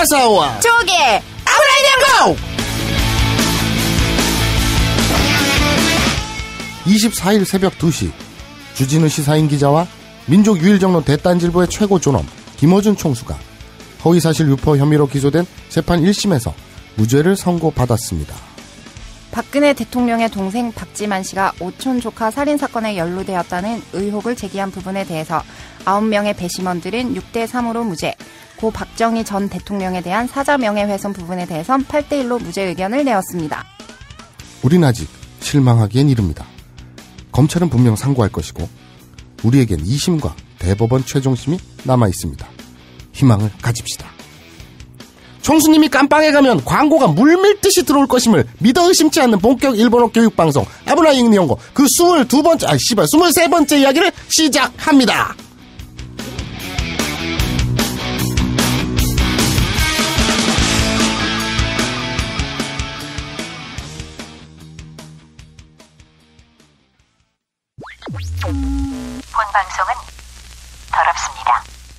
어서와. 저기 아브라이냐고. 24일 새벽 2시 주진우 시사인 기자와 민족유일정론 대딴질보의 최고 존엄 김어준 총수가 허위사실 유포 혐의로 기소된 재판 1심에서 무죄를 선고받았습니다. 박근혜 대통령의 동생 박지만 씨가 오촌 조카 살인사건에 연루되었다는 의혹을 제기한 부분에 대해서 9명의 배심원들은 6대3으로 무죄, 고 박정희 전 대통령에 대한 사자 명예훼손 부분에 대해선 8대1로 무죄 의견을 내었습니다. 우린 아직 실망하기엔 이릅니다. 검찰은 분명 상고할 것이고 우리에겐 2심과 대법원 최종심이 남아있습니다. 희망을 가집시다. 총수님이 깜빵에 가면 광고가 물밀듯이 들어올 것임을 믿어 의심치 않는 본격 일본어 교육방송 아브라이 잉니온고 그 23번째 이야기를 시작합니다. 본 방송은 더럽습니다.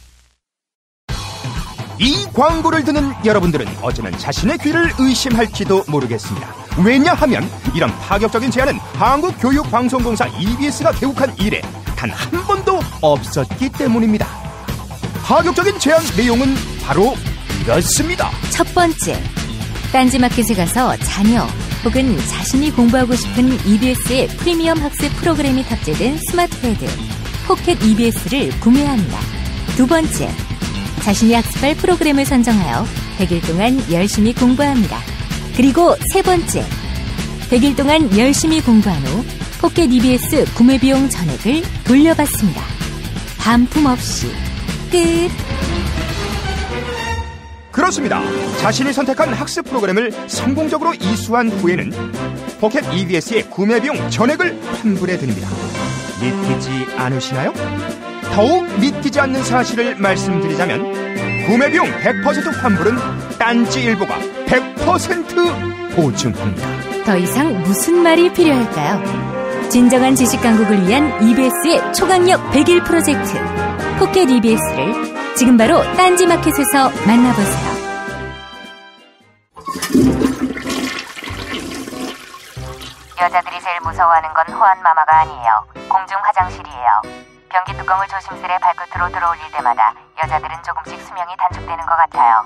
이 광고를 듣는 여러분들은 어쩌면 자신의 귀를 의심할지도 모르겠습니다. 왜냐하면 이런 파격적인 제안은 한국교육방송공사 EBS가 개국한 이래 단 한 번도 없었기 때문입니다. 파격적인 제안 내용은 바로 이렇습니다. 첫 번째, 딴지마켓에 가서 자녀 혹은 자신이 공부하고 싶은 EBS의 프리미엄 학습 프로그램이 탑재된 스마트패드 포켓 EBS를 구매합니다. 두 번째, 자신이 학습할 프로그램을 선정하여 100일 동안 열심히 공부합니다. 그리고 세 번째, 100일 동안 열심히 공부한 후 포켓 EBS 구매 비용 전액을 돌려받습니다. 반품 없이 끝. 그렇습니다. 자신이 선택한 학습 프로그램을 성공적으로 이수한 후에는 포켓 EBS의 구매 비용 전액을 환불해 드립니다. 믿기지 않으시나요? 더욱 믿기지 않는 사실을 말씀드리자면 구매 비용 100% 환불은 딴지일보가 100% 보증합니다. 더 이상 무슨 말이 필요할까요? 진정한 지식 강국을 위한 EBS의 초강력 100일 프로젝트 포켓 EBS를 지금 바로 딴지마켓에서 만나보세요. 여자들이 제일 무서워하는 건 호환마마가 아니에요. 공중 화장실이에요. 변기 뚜껑을 조심스레 발끝으로 들어올릴 때마다 여자들은 조금씩 수명이 단축되는 것 같아요.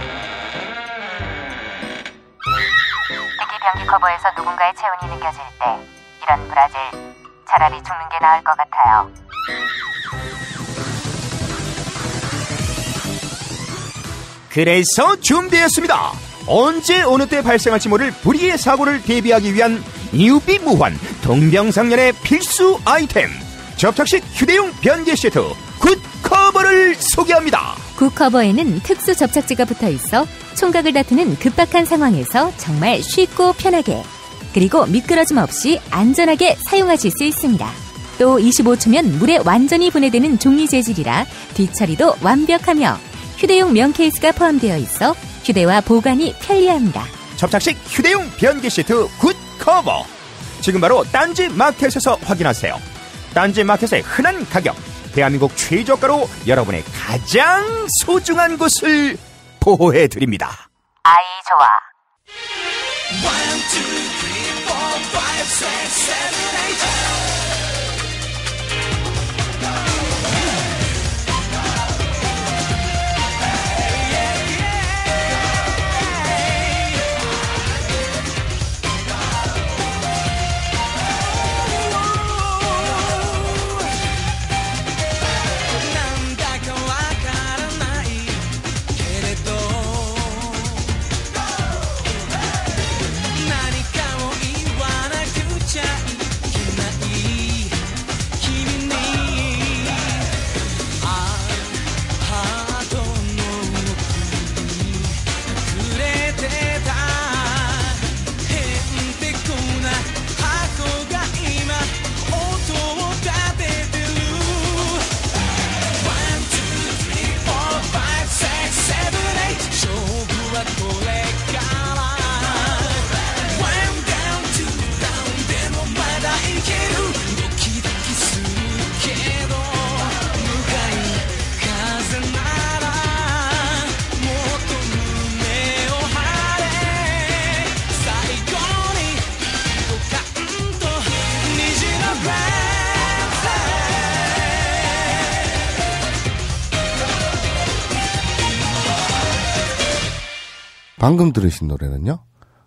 특히 변기 커버에서 누군가의 체온이 느껴질 때 이런 브라질 차라리 죽는 게 나을 것 같아요. 그래서 준비했습니다. 언제 어느 때 발생할지 모를 불의의 사고를 대비하기 위한 유비무환 동병상련의 필수 아이템 접착식 휴대용 변기 시트 굿커버를 소개합니다. 굿커버에는 특수 접착제가 붙어있어 총각을 다투는 급박한 상황에서 정말 쉽고 편하게 그리고 미끄러짐 없이 안전하게 사용하실 수 있습니다. 또 25초면 물에 완전히 분해되는 종이 재질이라 뒤처리도 완벽하며 휴대용 면 케이스가 포함되어 있어 휴대와 보관이 편리합니다. 접착식 휴대용 변기 시트 굿커버 지금 바로 딴지마켓에서 확인하세요. 딴지마켓의 흔한 가격 대한민국 최저가로 여러분의 가장 소중한 곳을 보호해드립니다. 아이 좋아. 1, 2, 3, 4, 5, 6, 7, 8 何かを言わなくちゃいけない 방금 들으신 노래는요.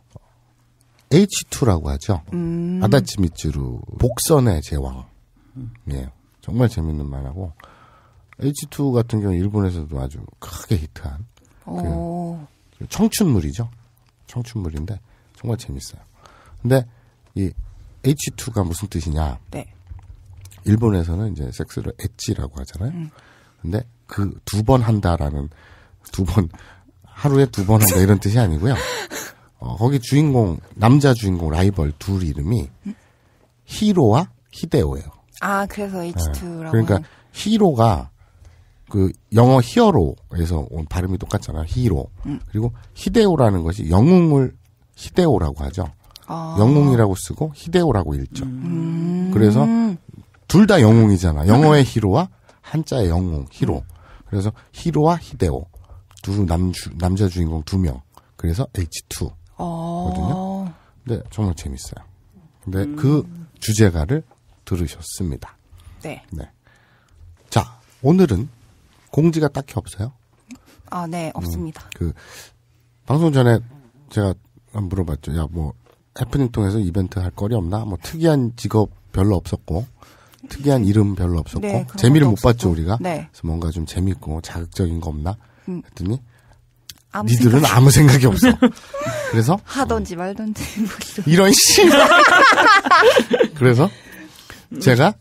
H2라고 하죠. 아다치 미츠루 복선의 제왕. 예, 정말 재밌는 만화고 H2 같은 경우 일본에서도 아주 크게 히트한 그 청춘물이죠. 청춘물인데 정말 재밌어요. 근데 이 H2가 무슨 뜻이냐? 네. 일본에서는 이제 섹스를 엣지라고 하잖아요. 근데 그 2번 한다라는 2번 하루에 2번 한다 이런 뜻이 아니고요. 거기 주인공 남자 주인공 라이벌 둘 이름이 히로와 히데오예요. 아, 그래서 H2라고. 네. 그러니까 히로가 그 영어 히어로에서 온 발음이 똑같잖아요. 히로. 그리고 히데오라는 것이 영웅을 히데오라고 하죠. 영웅이라고 쓰고 히데오라고 읽죠. 그래서 둘 다 영웅이잖아. 영어의 히로와 한자의 영웅 히로. 그래서 히로와 히데오 두 남자 주인공 2명. 그래서 H2 거든요. 근데 정말 재밌어요. 근데 그 주제가를 들으셨습니다. 네. 네. 자, 오늘은 공지가 딱히 없어요. 아, 네, 없습니다. 그 방송 전에 제가 물어봤죠. 야, 뭐 해프닝 통해서 이벤트 할 거리 없나? 뭐 특이한 직업 별로 없었고 특이한 이름 별로 없었고 네, 재미를 못 없었고. 봤죠 우리가. 네. 그래서 뭔가 좀 재밌고 자극적인 거 없나? 했더니 아무 니들은 생각 아무 생각이 없어. 그래서 하던지 말던지 모르겠어. 이런 씨. 그래서 제가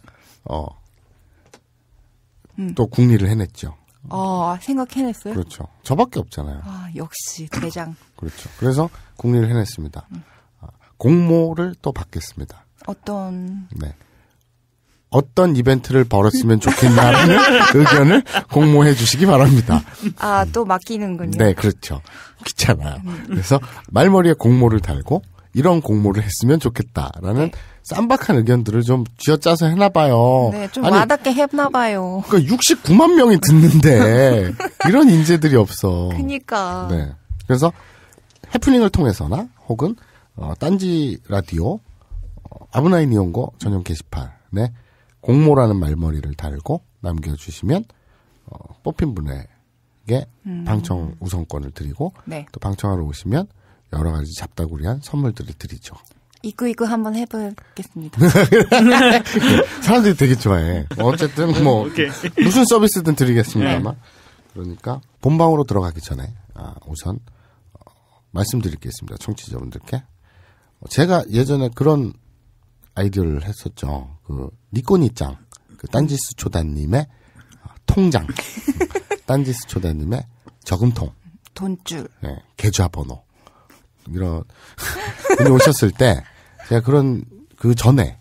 또 궁리를 해냈죠. 생각해냈어요? 그렇죠. 저밖에 없잖아요. 아, 역시 대장. 그렇죠. 그래서 궁리를 해냈습니다. 공모를 또 받겠습니다. 어떤 네. 어떤 이벤트를 벌었으면 좋겠냐는 의견을 공모해 주시기 바랍니다. 또 맡기는군요. 네, 그렇죠. 귀찮아요. 그래서 말머리에 공모를 달고 이런 공모를 했으면 좋겠다라는 쌈박한 의견들을 좀 쥐어짜서 해놔봐요. 네, 좀 와닿게 해놔봐요. 그러니까 69만 명이 듣는데 이런 인재들이 없어. 그니까. 네. 그래서 해프닝을 통해서나 혹은 딴지 라디오 아브나이 니온고 전용 게시판에 공모라는 말머리를 달고 남겨주시면 뽑힌 분에게 방청 우선권을 드리고 네. 또 방청하러 오시면 여러 가지 잡다구리한 선물들을 드리죠. 이구 한번 해보겠습니다. 사람들이 되게 좋아해. 어쨌든 뭐 무슨 서비스든 드리겠습니다만. 그러니까 본방으로 들어가기 전에 우선 말씀드릴 게 있습니다. 청취자분들께. 제가 예전에 그런 아이디어를 했었죠. 그 니꼬니짱, 그 딴지스 초단님의 통장, 딴지스 초단님의 저금통, 돈줄, 네, 계좌번호 이런 분이 오셨을 때 제가 그 전에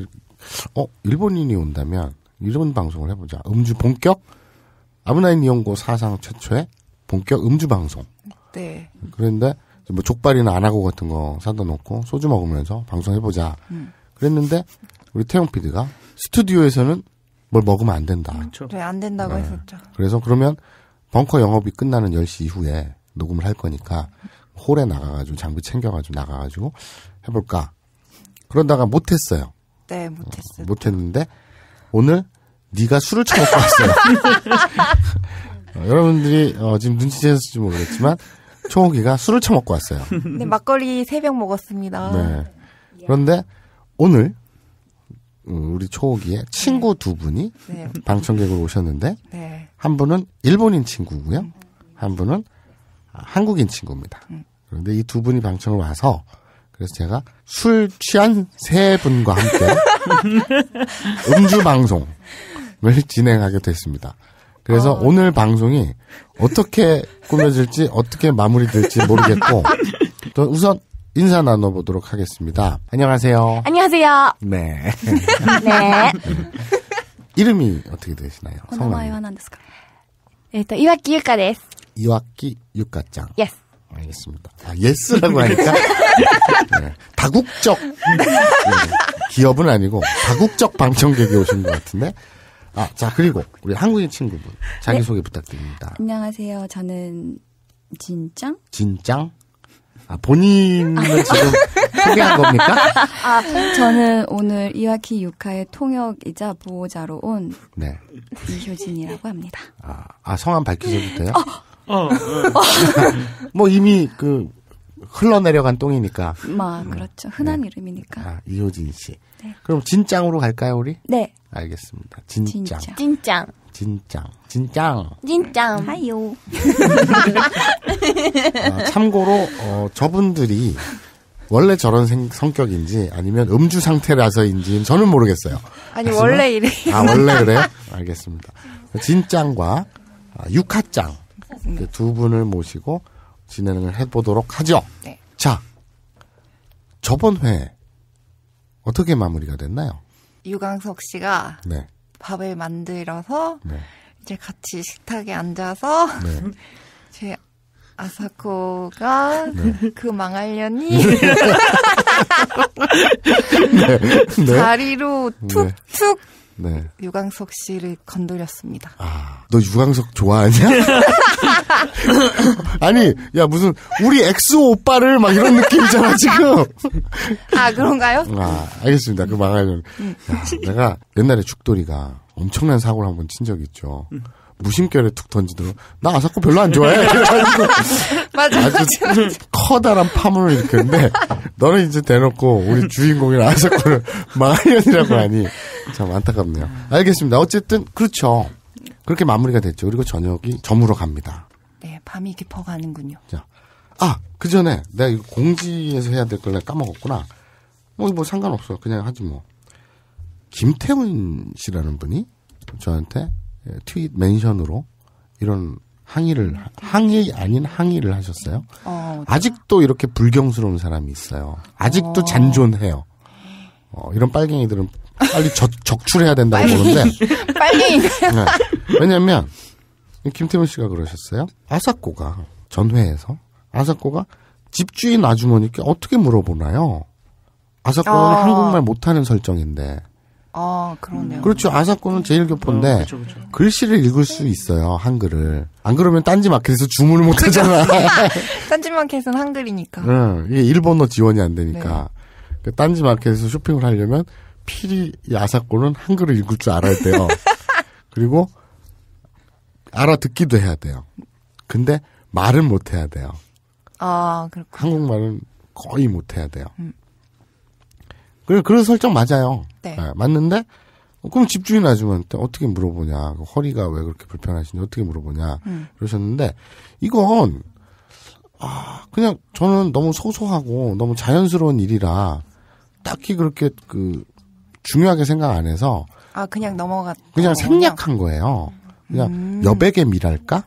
일본인이 온다면 이런 방송을 해보자. 음주 본격 아브나이 니온고 사상 최초의 본격 음주 방송. 네. 그런데 뭐 족발이나 안하고 같은 거 사다 놓고 소주 먹으면서 방송해보자. 그랬는데 우리 태용 PD가 스튜디오에서는 뭘 먹으면 안 된다. 그렇죠. 네, 안 된다고 했었죠. 그래서 그러면 벙커 영업이 끝나는 10시 이후에 녹음을 할 거니까 홀에 나가가지고 장비 챙겨가지고 나가가지고 해볼까. 그러다가 못했어요. 네, 못했어요. 못했는데 오늘 네가 술을 처먹고 왔어요. 여러분들이 지금 눈치채셨을지 모르겠지만 초호기가 술을 처먹고 왔어요. 네, 막걸리 3병 먹었습니다. 네. 그런데 오늘 우리 초호기의 친구 두 분이 네. 방청객으로 오셨는데 네. 한 분은 일본인 친구고요. 한 분은 한국인 친구입니다. 그런데 이 두 분이 방청을 와서 그래서 제가 술 취한 세 분과 함께 음주 방송을 진행하게 됐습니다. 그래서 오늘 방송이 어떻게 꾸며질지 어떻게 마무리될지 모르겠고 또 우선 인사 나눠보도록 하겠습니다. 안녕하세요. 안녕하세요. 네. 네. 이름이 어떻게 되시나요? お名前は何ですか? 岩木ゆかです. 이와키 유카짱. Yes. 알겠습니다. 예스라고 하니까 네, 다국적 기업은 아니고 다국적 방청객이 오신 것 같은데 자 그리고 우리 한국인 친구분 자기소개 부탁드립니다. 안녕하세요. 저는 진짱? 진짱? 본인은 지금 소개한 겁니까? 저는 오늘 이와키 유카의 통역이자 보호자로 온 네. 이효진이라고 합니다. 성함 밝히셔도 돼요? 뭐 이미 그 흘러내려간 똥이니까. 그렇죠. 흔한 이름이니까. 아, 이효진 씨. 네. 그럼 진짱으로 갈까요, 우리? 네. 알겠습니다. 진짱. 찐짱. 진짱. 하요. 참고로 저분들이 원래 저런 성격인지 아니면 음주 상태라서인지 저는 모르겠어요. 아니 원래 이래. 아 원래 그래요? 알겠습니다. 진짱과 육하짱 두 분을 모시고 진행을 해보도록 하죠. 네. 자, 저번 회 어떻게 마무리가 됐나요? 유광석 씨가 네. 밥을 만들어서 네. 이제 같이 식탁에 앉아서 네. 제 아사코가 그 망할년이 네. 다리로 툭툭 네. 유광석 씨를 건드렸습니다. 아, 너 유광석 좋아하냐? 아니, 야, 무슨, 우리 엑소 오빠를 막 이런 느낌이잖아, 지금. 아, 그런가요? 아, 알겠습니다. 그 망하려면. 야, 내가 옛날에 죽돌이가 엄청난 사고를 한번 친 적이 있죠. 무심결에 툭 던지더라고. 나 아사코 별로 안 좋아해. 그래가지고. 맞아. 아주 커다란 파문을 일으켰는데, 너는 이제 대놓고 우리 주인공인 아사코를 망하려니라고 하니, 참 안타깝네요. 알겠습니다. 어쨌든, 그렇죠. 그렇게 마무리가 됐죠. 그리고 저녁이 저물어 갑니다. 네, 밤이 깊어가는군요. 자, 그 전에 내가 이거 공지에서 해야 될 걸 내가 까먹었구나. 뭐 상관없어요. 그냥 하지 뭐. 김태훈 씨라는 분이 저한테 트윗 멘션으로 이런 항의 아닌 항의를 하셨어요. 아직도 이렇게 불경스러운 사람이 있어요. 아직도 잔존해요. 이런 빨갱이들은 빨리 적출해야 된다고 보는데. 빨갱이가요? 네. 왜냐면, 김태훈 씨가 그러셨어요. 아사코가, 전회에서, 아사코가 집주인 아주머니께 어떻게 물어보나요? 아사코는 한국말 못하는 설정인데. 그러네요. 그렇죠. 아사코는 제일교포인데, 그렇죠. 글씨를 읽을 수 있어요, 한글을. 안 그러면 딴지마켓에서 주문을 못 하잖아. 딴지마켓은 한글이니까. 응, 이게 일본어 지원이 안 되니까. 네. 딴지마켓에서 쇼핑을 하려면, 필히 이 아사코는 한글을 읽을 줄 알아야 돼요. 그리고, 알아듣기도 해야 돼요. 근데, 말은 못 해야 돼요. 그렇군요. 한국말은 거의 못 해야 돼요. 그런 설정 맞아요. 네. 네, 맞는데, 그럼 집주인 아줌마한테 어떻게 물어보냐. 허리가 왜 그렇게 불편하신지 어떻게 물어보냐. 그러셨는데, 이건, 그냥 저는 너무 소소하고 너무 자연스러운 일이라, 딱히 그렇게 중요하게 생각 안 해서, 그냥 그냥 생략한 거예요. 그냥 여백의 미랄까?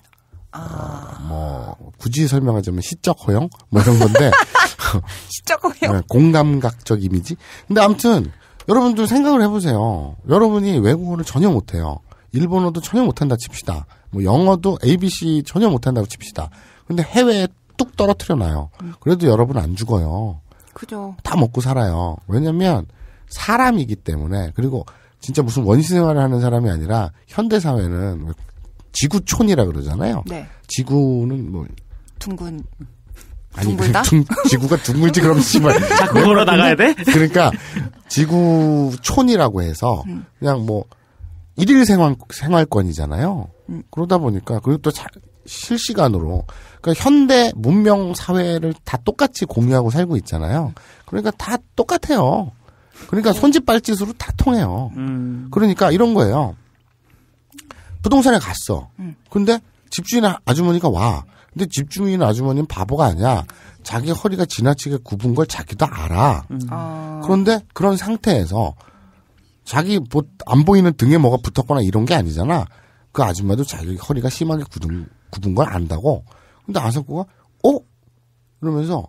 굳이 설명하자면 시적 허용? 뭐 이런 건데. 시적 허용? 네, 공감각적 이미지? 근데 아무튼, 여러분들 생각을 해보세요. 여러분이 외국어를 전혀 못해요. 일본어도 전혀 못한다 칩시다. 뭐 영어도 ABC 전혀 못한다고 칩시다. 근데 해외에 뚝 떨어뜨려놔요. 그래도 여러분 안 죽어요. 그죠. 다 먹고 살아요. 왜냐면, 사람이기 때문에, 그리고 진짜 무슨 원시 생활을 하는 사람이 아니라, 현대사회는 지구촌이라 그러잖아요. 네. 지구는 뭐, 둥근. 아니, 둥글다? 지구가 둥글지 그럼 씨발. 자꾸 걸어 나가야 돼? 그러니까 지구촌이라고 해서 그냥 뭐 일일 생활권이잖아요. 그러다 보니까 그리고 또 실시간으로 그러니까 현대 문명 사회를 다 똑같이 공유하고 살고 있잖아요. 그러니까 다 똑같아요. 그러니까 손짓 발짓으로 다 통해요. 그러니까 이런 거예요. 부동산에 갔어. 근데 집주인 아주머니가 와. 근데 집주인 아주머니는 바보가 아니야. 자기 허리가 지나치게 굽은 걸 자기도 알아. 그런데 그런 상태에서 자기 뭐 안 보이는 등에 뭐가 붙었거나 이런 게 아니잖아. 그 아줌마도 자기 허리가 심하게 굽은 걸 안다고. 근데 아사코가 그러면서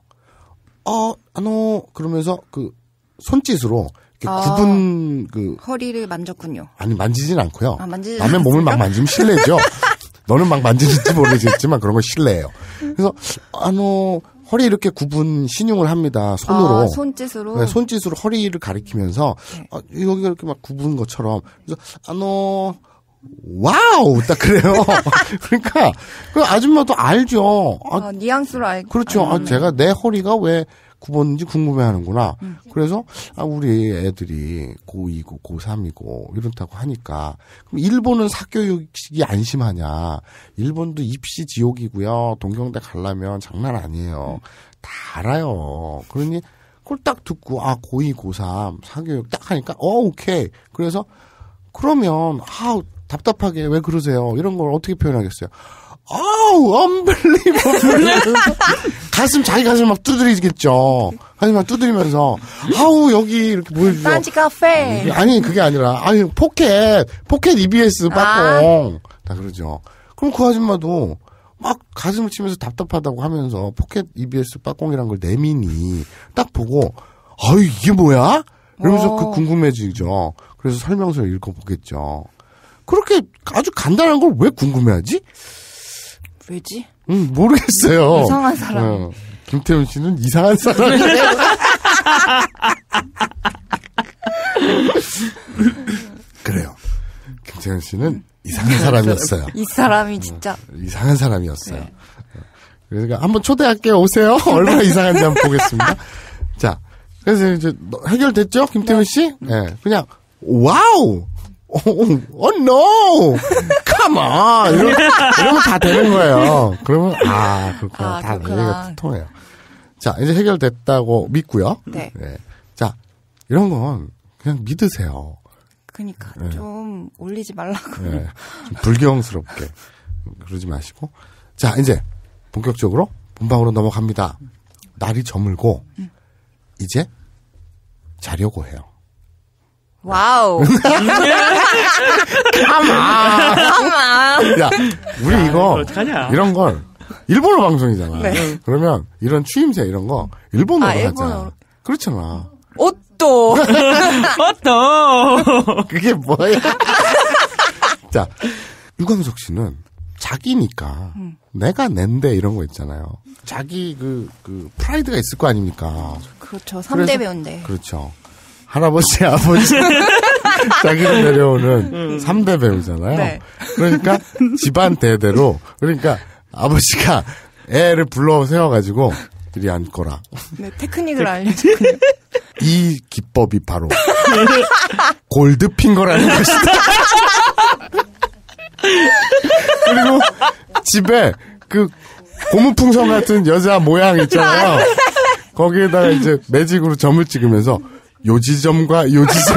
그러면서 그 손짓으로 이렇게 굽은 허리를 만졌군요. 아니 만지진 않고요. 만지진 남의 몸을 막 만지면 실례죠. 너는 막 만지는지 모르겠지만 그런 건 실례예요. 그래서 허리 이렇게 굽은 신용을 합니다. 손으로. 손짓으로. 네, 손짓으로 허리를 가리키면서 네. 여기가 이렇게 막 굽은 것처럼. 그래서 와우 딱 그래요. 그러니까 그 아줌마도 알죠. 뉘앙스로 알고. 그렇죠. 제가 내 허리가 왜 9번인지 궁금해하는구나. 그래서 우리 애들이 고2고 고3이고 이렇다고 하니까 그럼 일본은 사교육이 안심하냐? 일본도 입시 지옥이고요. 동경대 가려면 장난 아니에요. 다 알아요. 그러니 그걸 딱 듣고 고2 고3 사교육 딱 하니까 오케이. 그래서 그러면 답답하게 왜 그러세요? 이런 걸 어떻게 표현하겠어요? unbelievable. 자기 가슴 막 두드리겠죠. 가슴 막 두드리면서, 여기 이렇게 보여주죠. 딴지 카페. 아니, 그게 아니라, 포켓 EBS 빠꽁. 다 그러죠. 그럼 그 아줌마도 막 가슴을 치면서 답답하다고 하면서 포켓 EBS 빠꽁이란 걸 내미니 딱 보고, 이게 뭐야? 이러면서 그 궁금해지죠. 그래서 설명서를 읽어보겠죠. 그렇게 아주 간단한 걸 왜 궁금해하지? 왜지? 모르겠어요. 이상한 사람. 김태훈 씨는 이상한 사람이에요. 그래요. 김태훈 씨는 이상한 사람이었어요. 이 사람이 진짜. 이상한 사람이었어요. 네. 그러니까 한번 초대할게요. 오세요. 얼마나 이상한지 한번 보겠습니다. 자, 그래서 이제 해결됐죠? 김태훈 씨? 네. 그냥, 와우! no! come on! 이러면 다 되는 거예요. 그러면, 그렇구나. 다 얘기가 통해요. 자, 이제 해결됐다고 믿고요. 네. 자, 이런 건 그냥 믿으세요. 그니까, 좀 올리지 말라고. 네. 좀 불경스럽게. 그러지 마시고. 자, 이제 본격적으로 본방으로 넘어갑니다. 날이 저물고, 이제 자려고 해요. 와우. 가만. 야, 우리 이거 어떡하냐? 이런 걸 일본어 방송이잖아. 네. 그러면 이런 추임새 이런 거 일본어로 하자. 일본어로. 그렇잖아. 옷도. 그게 뭐야? 자, 유광석 씨는 자기니까 내가 낸데 이런 거 있잖아요. 자기 그 프라이드가 있을 거 아닙니까? 그렇죠. 3대 배우인데. 그렇죠. 할아버지, 아버지, 자기가 내려오는 3대 배우잖아요. 네. 그러니까 집안 대대로, 그러니까 아버지가 애를 불러 세워가지고, 이리 앉거라. 네, 테크닉을 알려줬군요. 이 기법이 바로 골드핑거라는 것이다. 그리고 집에 그 고무풍선 같은 여자 모양 있잖아요. 거기에다가 이제 매직으로 점을 찍으면서 요지점과 요지점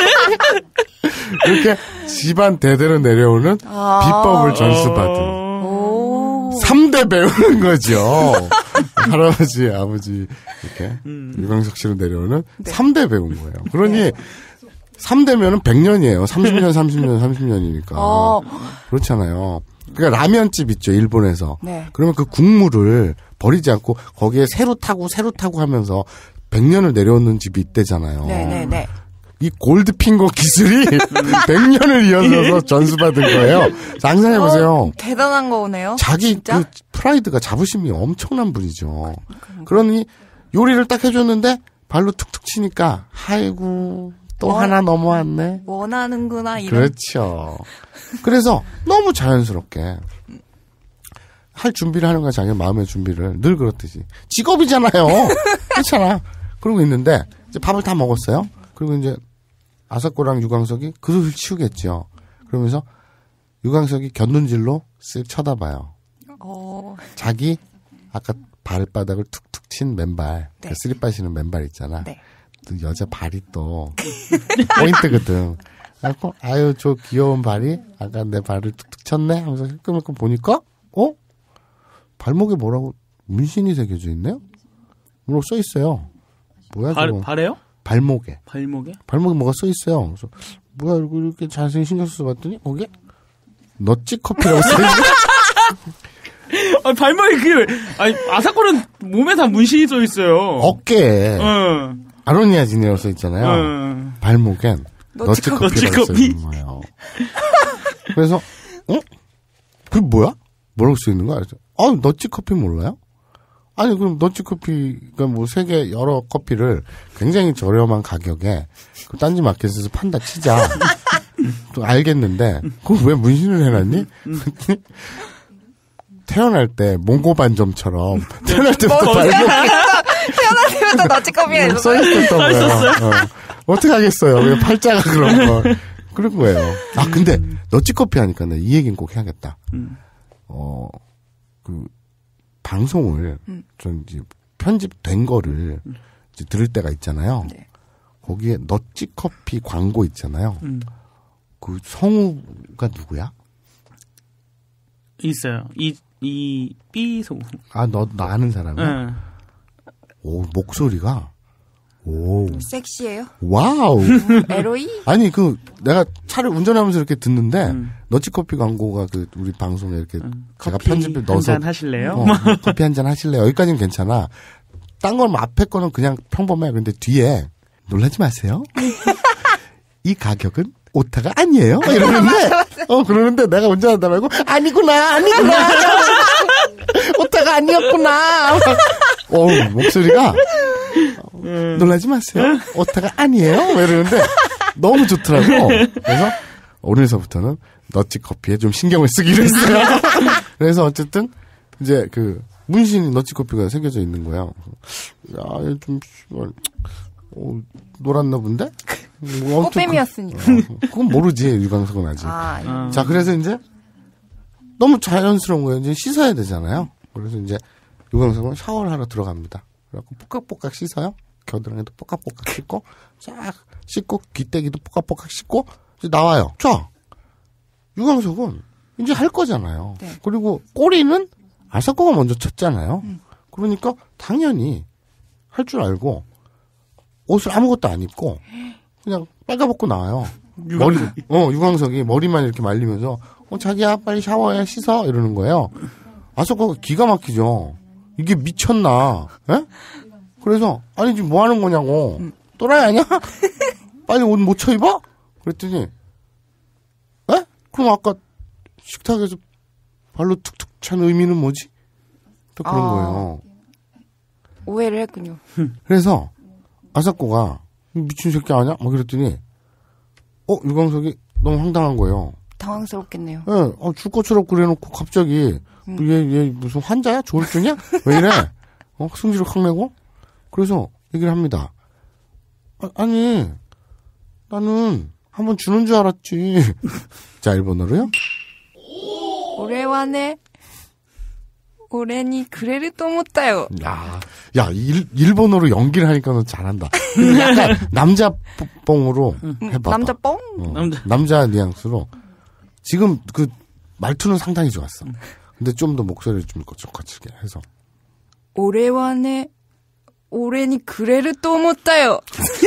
이렇게 집안 대대로 내려오는 비법을 전수받은 3대 배우는 거죠. 할아버지, 아버지 이렇게 유광석 씨로 내려오는 3대 배운 거예요. 그러니 3대면은 100년이에요. 30년이니까. 그렇잖아요. 그러니까 라면집 있죠, 일본에서. 네. 그러면 그 국물을 버리지 않고 거기에 새로 타고 하면서 100년을 내려오는 집이 있대잖아요. 네네네. 이 골드핑거 기술이 100년을 이어져서 전수받은 거예요. 상상해보세요. 대단한 거네요. 자기 진짜? 그 프라이드가 자부심이 엄청난 분이죠. 그러니 요리를 딱 해줬는데 발로 툭툭 치니까 아이고 또 하나 넘어왔네. 원하는구나 이런. 그렇죠. 그래서 너무 자연스럽게 할 준비를 하는 거야. 자기 마음의 준비를 늘 그렇듯이. 직업이잖아요. 그렇잖아. 그러고 있는데 이제 밥을 다 먹었어요. 그리고 이제 아사코랑 유광석이 그릇을 치우겠죠. 그러면서 유광석이 곁눈질로 쓱 쳐다봐요. 자기 아까 발바닥을 툭툭 친 맨발, 네. 그 쓰리빠 신는 맨발 있잖아. 네. 또 여자 발이 또 포인트거든. 그래서 아유 저 귀여운 발이 아까 내 발을 툭툭 쳤네 하면서 힐끔힐끔 보니까 발목에 뭐라고 문신이 새겨져 있네요? 뭐라고 써 있어요. 뭐야 저거? 발에요? 발목에 뭐가 써 있어요. 그래서 뭐야 이렇게 자세히 신경 써서 봤더니 거기에 너찌 커피라고 써 있네. 발목이 아사코는 몸에 다 문신이 써 있어요. 어깨에 아로니아진이라고 써 있잖아요. 발목엔 너찌 커피라고 써 있는 거예요. 그래서 그게 뭐야? 뭐라고 써 있는 거야? 그래서 너찌 커피 몰라요? 아니 그럼 너찌 커피가 뭐 세계 여러 커피를 굉장히 저렴한 가격에 그 딴지 마켓에서 판다 치자. 또 알겠는데 그걸 왜 문신을 해놨니? 태어날 때 몽고 반점처럼 태어날 때부터 발목에 떠나세요도 너치커피에 써있었던 거예요. 어떻게 하겠어요. 왜 팔자가 그런 거. 그런 거예요. 아, 근데 너치커피 하니까 나 이 얘기는 꼭 해야겠다. 그 방송을 좀 이제 편집된 거를 이제 들을 때가 있잖아요. 네. 거기에 너치커피 광고 있잖아요. 그 성우가 누구야? 있어요. 이 삐송. 아, 너 아는 사람이야? 응. 오, 목소리가 오. 섹시해요? 와우. LOE? 아니 그 내가 차를 운전하면서 이렇게 듣는데 너치커피 광고가 그 우리 방송에 이렇게 제가 편집을 넣어서 한잔 하실래요? 커피 한잔 하실래요? 여기까지는 괜찮아. 딴 건 앞에 거는 그냥 평범해. 근데 뒤에 놀라지 마세요. 이 가격은 오타가 아니에요. 이러는데 그러는데 내가 운전하다 말고 아니구나. 오타가 아니었구나. 목소리가 놀라지 마세요. 오타가 아니에요. 이러는데 너무 좋더라고. 그래서 오늘서부터는 너치커피에 좀 신경을 쓰기로 했어요. 그래서 어쨌든 이제 그 문신이 너치커피가 새겨져 있는 거예요. 야, 좀 놀았나 본데? 꽃뱀이었으니까. 그건 모르지. 유광석은 아직. 자, 그래서 이제 너무 자연스러운 거예요. 이제 씻어야 되잖아요. 그래서 이제 유광석은 샤워를 하러 들어갑니다. 그래갖고 뽀깍뽀깍 씻어요. 겨드랑이도 뽀깍뽀깍 씻고 쫙 씻고 귀때기도 뽀깍뽀깍 씻고 이제 나와요. 자, 유광석은 이제 할 거잖아요. 네. 그리고 꼬리는 아사코가 먼저 쳤잖아요. 그러니까 당연히 할 줄 알고 옷을 아무것도 안 입고 그냥 빨가벗고 나와요. 유광석이 머리만 이렇게 말리면서 자기야 빨리 샤워해 씻어 이러는 거예요. 아사코가 기가 막히죠. 이게 미쳤나? 에? 그래서 아니 지금 뭐 하는 거냐고. 또라이 아니야? 빨리 옷 못 쳐입어? 그랬더니 에? 그럼 아까 식탁에서 발로 툭툭 찬 의미는 뭐지? 또 그런 거예요. 오해를 했군요. 그래서 아사코가 미친 새끼 아니야? 막 그랬더니 유광석이 너무 황당한 거예요. 당황스럽겠네요. 예, 줄 것처럼 그래놓고 갑자기 얘 무슨 환자야? 조울증이야? 왜 이래? 승질을 확 내고? 그래서 얘기를 합니다. 아니 나는 한번 주는 줄 알았지. 자, 일본어로요? 俺はね 俺にくれると思ったよ. 야, 일본어로 연기를 하니까 너 잘한다. 근데 약간 남자 뽕으로 해봐. 남자 뽕? 남자 뉘앙스로. 지금 그 말투는 상당히 좋았어. 근데 좀 더 목소리를 좀 거칠게 해서. 俺はね 俺にくれると思ったよ.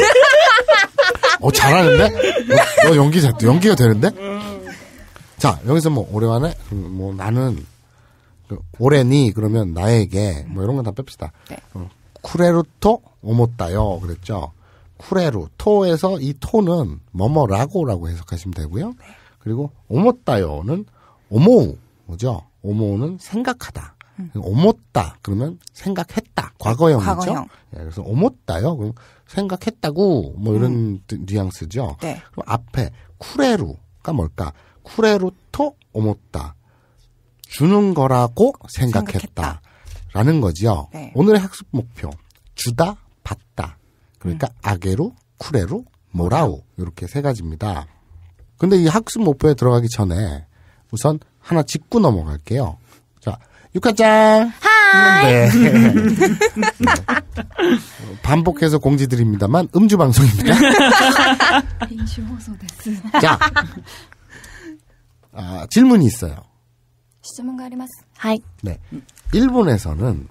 잘하는데? 너 연기가 되는데? 자, 여기서 올해와네? 나는, 올해니, 그러면 나에게, 이런 건 다 뺍시다. 네. 쿠레루토 오모따요. 그랬죠? 쿠레루, 토에서 이 토는 뭐뭐라고라고 해석하시면 되고요. 네. 그리고 오모따요는 오모우죠? 오모우는 생각하다. 오모따, 그러면 생각했다. 과거형이죠? 과거형. 예, 그래서 오모따요. 그럼 생각했다고, 이런 뉘앙스죠? 네. 그럼 앞에 쿠레루가 뭘까? 쿠레루토 오모따. 주는 거라고 생각했다. 라는 거죠. 네. 오늘의 학습 목표. 주다, 받다. 그러니까 아게루, 쿠레루, 모라우. 이렇게 세 가지입니다. 근데 이 학습 목표에 들어가기 전에 우선 하나 짚고 넘어갈게요. 자, 유카짱. 하이. 네. 반복해서 공지드립니다만 음주 방송입니다. 자, 질문이 있어요. 質問があります。 네. 일본에서는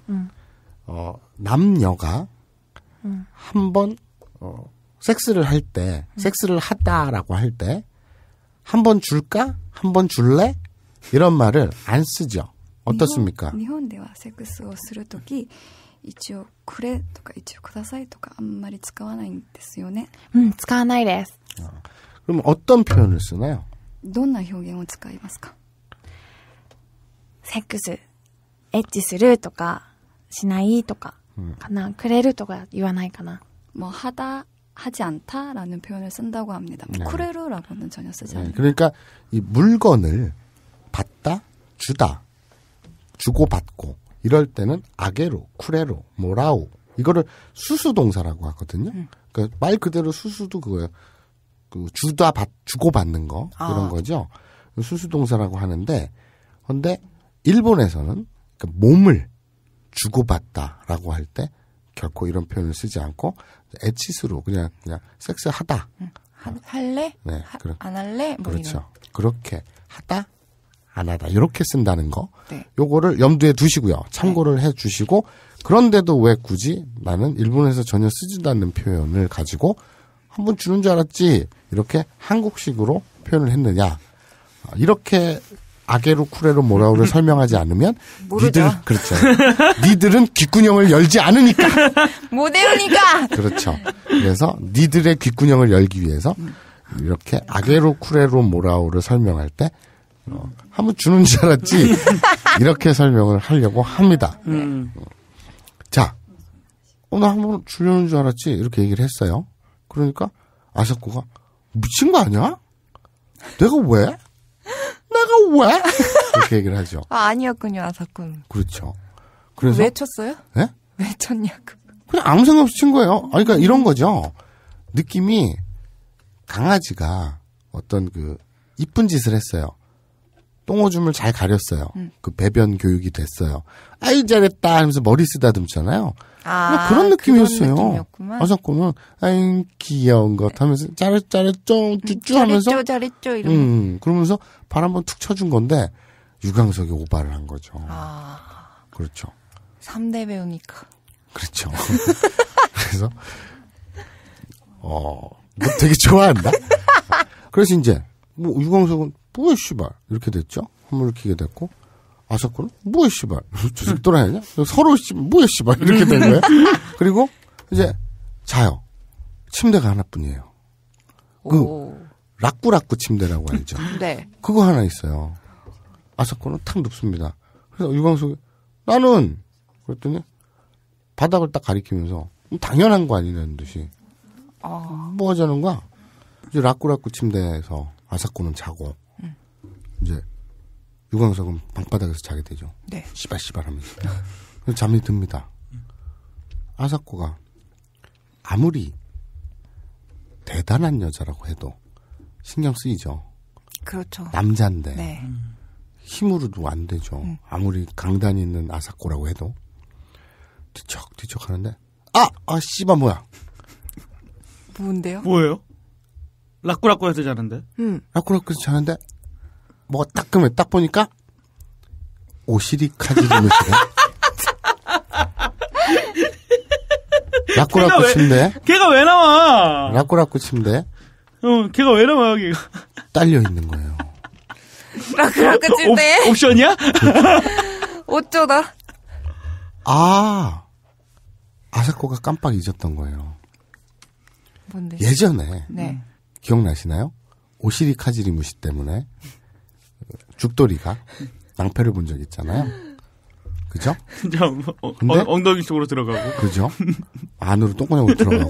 남녀가 한번 섹스를 할 때, 섹스를 하다라고 할 때 한 번 줄까? 한 번 줄래? 이런 말을 안 쓰죠. 어떻습니까? 日本ではセックスをするとき、一応くれとか一応くださいとかあんまり使わないんですよね。 使わないです. 그럼 어떤 표현을 쓰나요? どんな表現を使いますか？ セックス、エッチするとか、しないとか、かな。くれるとか言わないかな. 뭐 하다, 하지 않다라는 표현을 쓴다고 합니다. 네. 쿠레루라고는 전혀 쓰지 않아요. 그러니까 이 물건을 받다, 주다, 주고받고 이럴 때는 아게루, 쿠레루, 모라우 이거를 수수동사라고 하거든요. 그러니까 말 그대로 수수도 그거예요. 그 주고받는 거 이런 거죠. 수수동사라고 하는데, 근데 일본에서는 그러니까 몸을 주고받다라고 할 때 결코 이런 표현을 쓰지 않고 에치스로 그냥 섹스하다. 할래? 네, 안 할래? 뭐 그렇죠. 이런. 그렇게 하다, 안 하다 이렇게 쓴다는 거. 네. 요거를 염두에 두시고요. 참고를 해주시고, 그런데도 왜 굳이 나는 일본에서 전혀 쓰지도 않는 표현을 가지고 한번 주는 줄 알았지 이렇게 한국식으로 표현을 했느냐. 이렇게 아게로 쿠레로 모라오를 설명하지 않으면 모르죠. 니들은 귓구녕을 열지 않으니까. 못 외우니까. 그렇죠. 그래서 니들의 귓구녕을 열기 위해서 이렇게 아게로 쿠레로 모라오를 설명할 때 한번 주는 줄 알았지 이렇게 설명을 하려고 합니다. 자, 나 한번 주려는 줄 알았지 이렇게 얘기를 했어요. 그러니까 아사코가 미친 거 아니야? 내가 왜? 이렇게 얘기를 하죠. 아니었군요, 아사쿠는. 그렇죠. 그래서 왜 쳤어요? 예? 왜 쳤냐고. 그냥 아무 생각 없이 친 거예요. 그러니까 이런 거죠. 느낌이 강아지가 어떤 그 이쁜 짓을 했어요. 똥오줌을 잘 가렸어요. 그 배변 교육이 됐어요. 아이 잘했다 하면서 머리 쓰다듬잖아요. 그런 느낌이었어요. 아사코는 아이 귀여운 것 하면서 잘했죠 쭈쭈 하면서 잘했죠 이런. 그러면서 발 한번 툭 쳐준 건데 유광석이 오바를 한 거죠. 그렇죠. 3대 배우니까. 그렇죠. 그래서 뭐 되게 좋아한다. 그래서 이제 뭐 유광석은 뭐야 씨발 이렇게 됐죠. 한물을 키게 됐고 아사코는 뭐야 씨발 저 새끼 또라이냐. 서로 뭐야 씨발 이렇게 된 거예요. 그리고 이제 자요. 침대가 하나뿐이에요. 그 라꾸라꾸 침대라고 알죠. 네. 그거 하나 있어요. 아사코는 탁 눕습니다. 그래서 유광석이 나는 그랬더니 바닥을 딱 가리키면서 당연한 거 아니냐는 듯이 뭐 하자는 거야. 이제 라꾸라꾸 침대에서 아사코는 자고 이제 유광석은 방바닥에서 자게 되죠. 네. 씨발씨발 하면서. 그래서 잠이 듭니다. 아사코가 아무리 대단한 여자라고 해도 신경 쓰이죠. 그렇죠. 남잔데. 네. 힘으로도 안 되죠. 아무리 강단 있는 아사코라고 해도. 뒤척 하는데, 씨발 뭐야. 뭔데요? 뭐예요? 라꾸라꾸해서 자는데? 라꾸라꾸해서 자는데, 뭐가 따끔해. 딱 보니까, 오시리 카지리무시네. 라꾸라꾸 침대. 걔가 왜 나와? 라꾸라꾸 침대. 걔가 왜 나와, 걔가. 딸려 있는 거예요. 라꾸라꾸 침대. 옵션이야? 어쩌다. 아사코가 깜빡 잊었던 거예요. 뭔데? 예전에. 네. 기억나시나요? 오시리 카지리무시 때문에 죽돌이가 낭패를 본 적 있잖아요. 그죠? 진짜 근데? 엉덩이 쪽으로 들어가고. 그죠? 안으로 똥구녕으로 들어가고.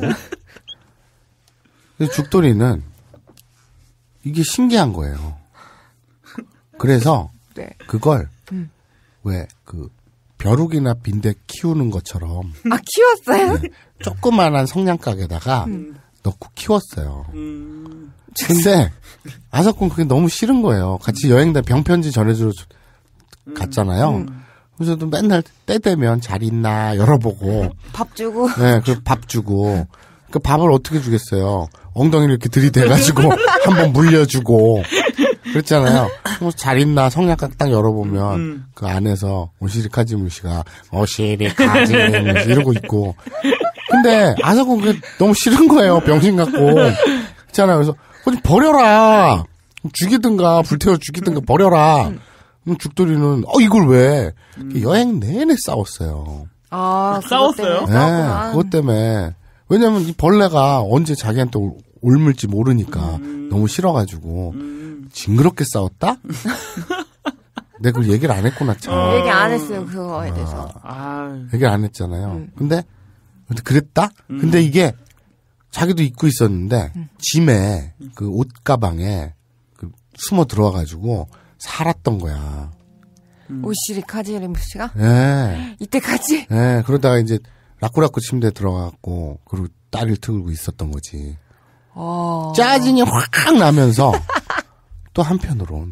죽돌이는 이게 신기한 거예요. 그래서 네. 그걸 왜 그 벼룩이나 빈대 키우는 것처럼 키웠어요? 네, 조그만한 성냥가게다가 넣고 키웠어요. 근데 아사코는 그게 너무 싫은 거예요. 같이 여행다 병편지 전해주러 갔잖아요. 그래서 또 맨날 때 되면 잘 있나 열어보고 밥 주고. 네, 그 밥 주고. 그 밥을 어떻게 주겠어요? 엉덩이를 이렇게 들이대가지고 한번 물려주고 그랬잖아요. 잘 있나 성냥가 딱 열어보면 그 안에서 오시리 카지무시가 오시리 카지무시 이러고 있고. 근데 아사코 그게 너무 싫은 거예요. 병신 같고. 있잖아요. 그래서 버려라. 죽이든가 불태워 죽이든가 버려라. 죽돌이는 이걸 왜 여행 내내 싸웠어요. 싸웠어요? 네, 그것 때문에. 왜냐면 이 벌레가 언제 자기한테 옮을지 모르니까 너무 싫어가지고 징그럽게 싸웠다? 내가 그걸 얘기를 안 했구나 참. 얘기 안 했어요 그거에 대해서. 얘기를 안 했잖아요. 근데 그랬다? 근데 이게 자기도 입고 있었는데 짐에 그 옷가방에 그 숨어 들어와가지고 살았던 거야. 오시리 카지리무시가? 네. 이때까지? 네. 그러다가 이제 라꾸라꾸 침대에 들어가고 그리고 다리를 틀고 있었던 거지. 짜증이 확 나면서 또 한편으론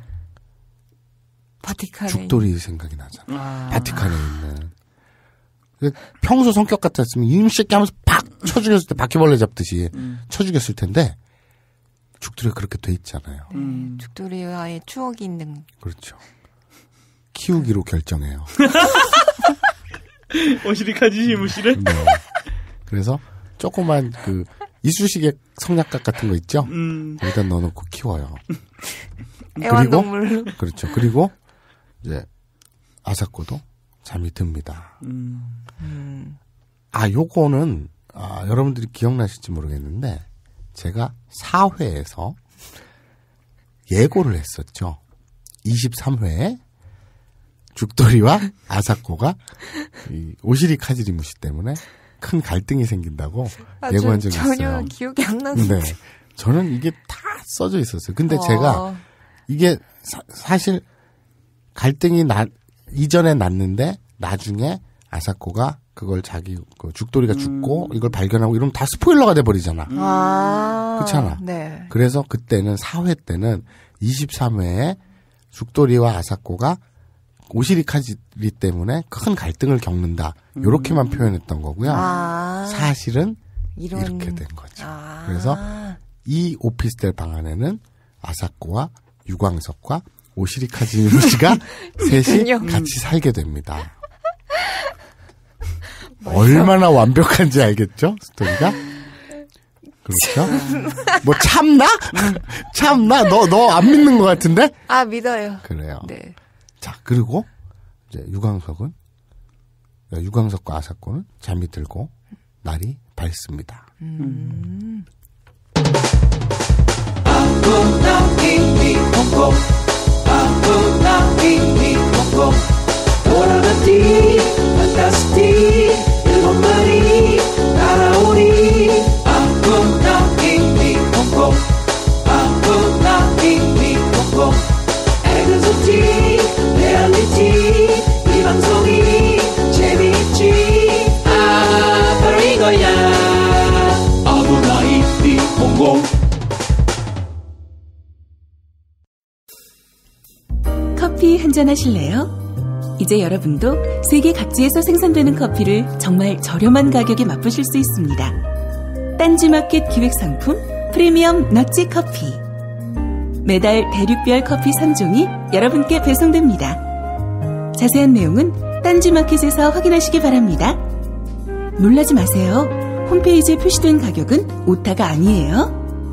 바티칸에 죽돌이 생각이 나잖아. 바티칸에 있는. 평소 성격 같았으면 이놈 새끼 하면서 팍 쳐죽였을 때 바퀴벌레 잡듯이 쳐죽였을 텐데 죽돌이가 그렇게 돼 있잖아요. 죽돌이와의 추억이 있는. 그렇죠. 키우기로 결정해요. 오시리카지 시무시를? 네. 그래서 조그만 그 이쑤시개 성냥갑 같은 거 있죠? 거기다 넣어놓고 키워요. 애완동물로. 그렇죠. 그리고 이제 아사코도 잠이 듭니다. 요거는 여러분들이 기억나실지 모르겠는데 제가 4회에서 예고를 했었죠. 23회에 죽돌이와 아사코가 이 오시리 카지리무시 때문에 큰 갈등이 생긴다고 예고한 적이 있어요. 전혀 기억이 안 나는데. 네. 저는 이게 다 써져 있었어요. 근데 제가 이게 사실 갈등이 이전에 났는데 나중에 아사코가 그걸 자기 죽돌이가 죽고 이걸 발견하고 이러면 다 스포일러가 돼버리잖아. 그렇잖아. 네. 그래서 그때는 4회 때는 23회에 죽돌이와 아사코가 오시리 카지리 때문에 큰 갈등을 겪는다. 요렇게만 표현했던 거고요. 사실은 이렇게 된 거죠. 그래서 이 오피스텔 방 안에는 아사코와 유광석과 오시리 카지무시가 셋이 같이 살게 됩니다. 얼마나 완벽한지 알겠죠? 스토리가? 그렇죠? 뭐 참나? 참나? 너 안 믿는 것 같은데? 믿어요. 그래요. 네. 자, 그리고 이제 유광석과 아사코는 잠이 들고 날이 밝습니다. 이 방송이 재미있지 바로 이거야 아브나이 비공공 커피 한잔 하실래요? 이제 여러분도 세계 각지에서 생산되는 커피를 정말 저렴한 가격에 맛보실 수 있습니다. 딴지마켓 기획상품 프리미엄 넛지 커피. 매달 대륙별 커피 3종이 여러분께 배송됩니다. 자세한 내용은 딴지마켓에서 확인하시기 바랍니다. 놀라지 마세요. 홈페이지에 표시된 가격은 오타가 아니에요.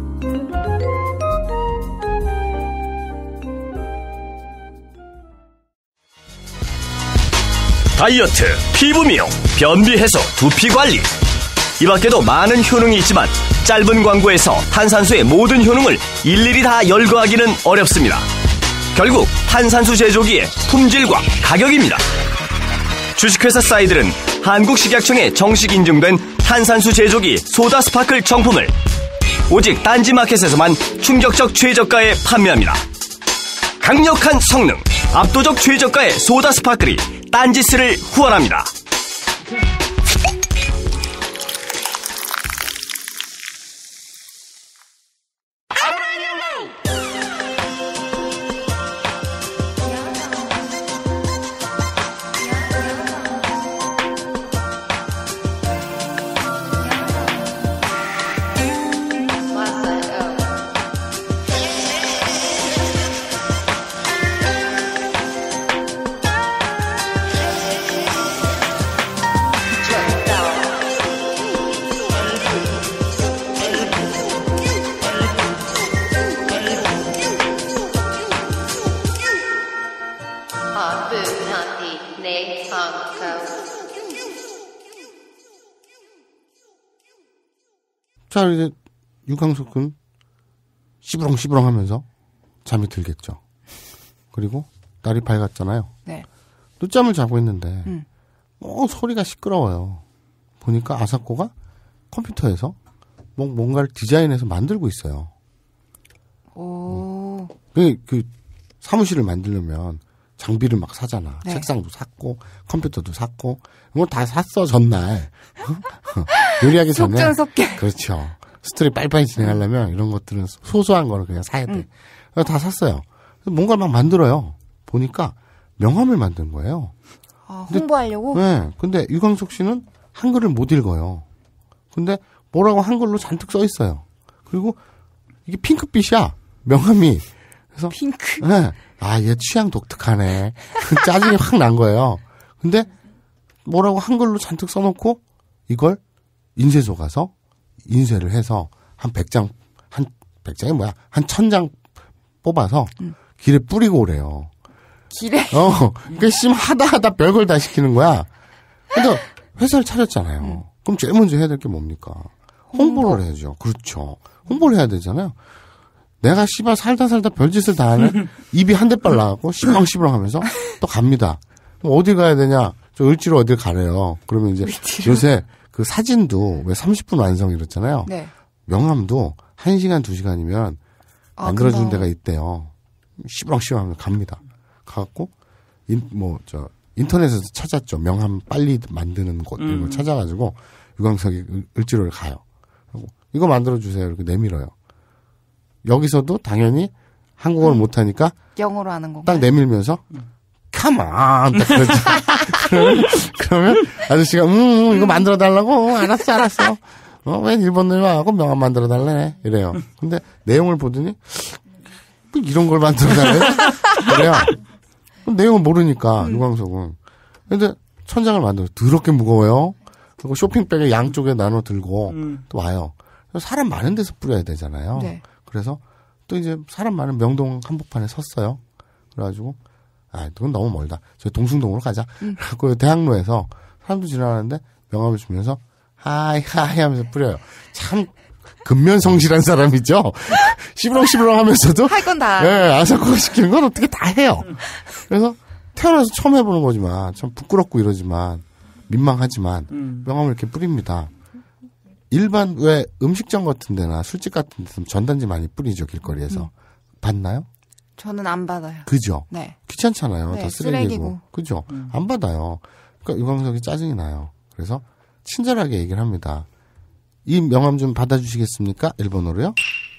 다이어트, 피부 미용, 변비 해소, 두피 관리. 이 밖에도 많은 효능이 있지만 짧은 광고에서 탄산수의 모든 효능을 일일이 다 열거하기는 어렵습니다. 결국 탄산수 제조기의 품질과 가격입니다. 주식회사 싸이들은 한국식약청에 정식 인증된 탄산수 제조기 소다 스파클 정품을 오직 딴지마켓에서만 충격적 최저가에 판매합니다. 강력한 성능, 압도적 최저가의 소다 스파클이 딴지스를 후원합니다. 자, 이제 유광석은 씨부렁 하면서 잠이 들겠죠. 그리고 날이 밝았잖아요. 네. 늦잠을 자고 있는데 소리가 시끄러워요. 보니까 아사코가 컴퓨터에서 뭔가를 디자인해서 만들고 있어요. 오. 그 사무실을 만들려면 장비를 막 사잖아. 네. 책상도 샀고 컴퓨터도 샀고 이거 다 샀어 전날. 요리하기 전에. 속전속결. 그렇죠. 스토리 빨리빨리 진행하려면 이런 것들은 소소한 거를 그냥 사야 돼. 그래서 다 샀어요. 뭔가를 막 만들어요. 보니까 명함을 만든 거예요. 홍보하려고? 네. 근데 유광석 씨는 한글을 못 읽어요. 근데 뭐라고 한글로 잔뜩 써 있어요. 그리고 이게 핑크빛이야. 명함이. 그래서 핑크. 네. 아, 얘 취향 독특하네. 짜증이 확 난 거예요. 근데 뭐라고 한글로 잔뜩 써놓고 이걸 인쇄소 가서 인쇄를 해서 한 100장, 한 100장이 뭐야? 한 1000장 뽑아서 길에 뿌리고 오래요. 길에? 그러니까 하다 별걸 다 시키는 거야. 근데 회사를 차렸잖아요. 그럼 제일 먼저 해야 될 게 뭡니까? 홍보를 해야죠. 그렇죠. 홍보를 해야 되잖아요. 내가 살다 별짓을 다 하는 입이 한 대빨 나가고 시렁시렁 하면서 또 갑니다. 그럼 어디 가야 되냐? 저 을지로 어딜 가래요. 그러면 이제 요새 그 사진도 왜 30분 완성 이랬잖아요. 네. 명함도 1시간, 2시간이면 만들어주는 데가 있대요. 시렁시렁 하면 갑니다. 가갖고 인터넷에서 찾았죠. 명함 빨리 만드는 곳 이런 걸 찾아가지고 유광석이 을지로를 가요. 그리고 이거 만들어주세요. 이렇게 내밀어요. 여기서도 당연히 한국어를 못하니까 영어로 하는 건가요? 딱 내밀면서 Come on! 딱 그러죠. 그러면 아저씨가 이거 만들어달라고? 알았어. 왜 일본어로 하고 명함 만들어달래? 이래요. 근데 내용을 보더니 뭐 이런 걸 만들어달래? 그래요. 내용을 모르니까 유광석은. 근데 천장을 만들어 더럽게 무거워요. 그리고 쇼핑백을 양쪽에 나눠 들고 또 와요. 사람 많은 데서 뿌려야 되잖아요. 네. 그래서 또 이제 사람 많은 명동 한복판에 섰어요. 그래가지고 그건 너무 멀다. 저희 동숭동으로 가자. 그리고 대학로에서 사람도 지나가는데 명함을 주면서 하이 하면서 뿌려요. 참 근면성실한 사람이죠. 시부렁시부렁 하면서도 할 건 다. 네, 아사코가 시키는 건 어떻게 다 해요. 그래서 태어나서 처음 해보는 거지만 참 부끄럽고 이러지만 민망하지만 명함을 이렇게 뿌립니다. 일반 왜 음식점 같은 데나 술집 같은 데서 전단지 많이 뿌리죠. 길거리에서. 받나요? 저는 안 받아요. 그죠? 네. 귀찮잖아요. 네, 다 쓰레기고. 그죠? 안 받아요. 그러니까 유광석이 짜증이 나요. 그래서 친절하게 얘기를 합니다. 이 명함 좀 받아주시겠습니까? 일본어로요?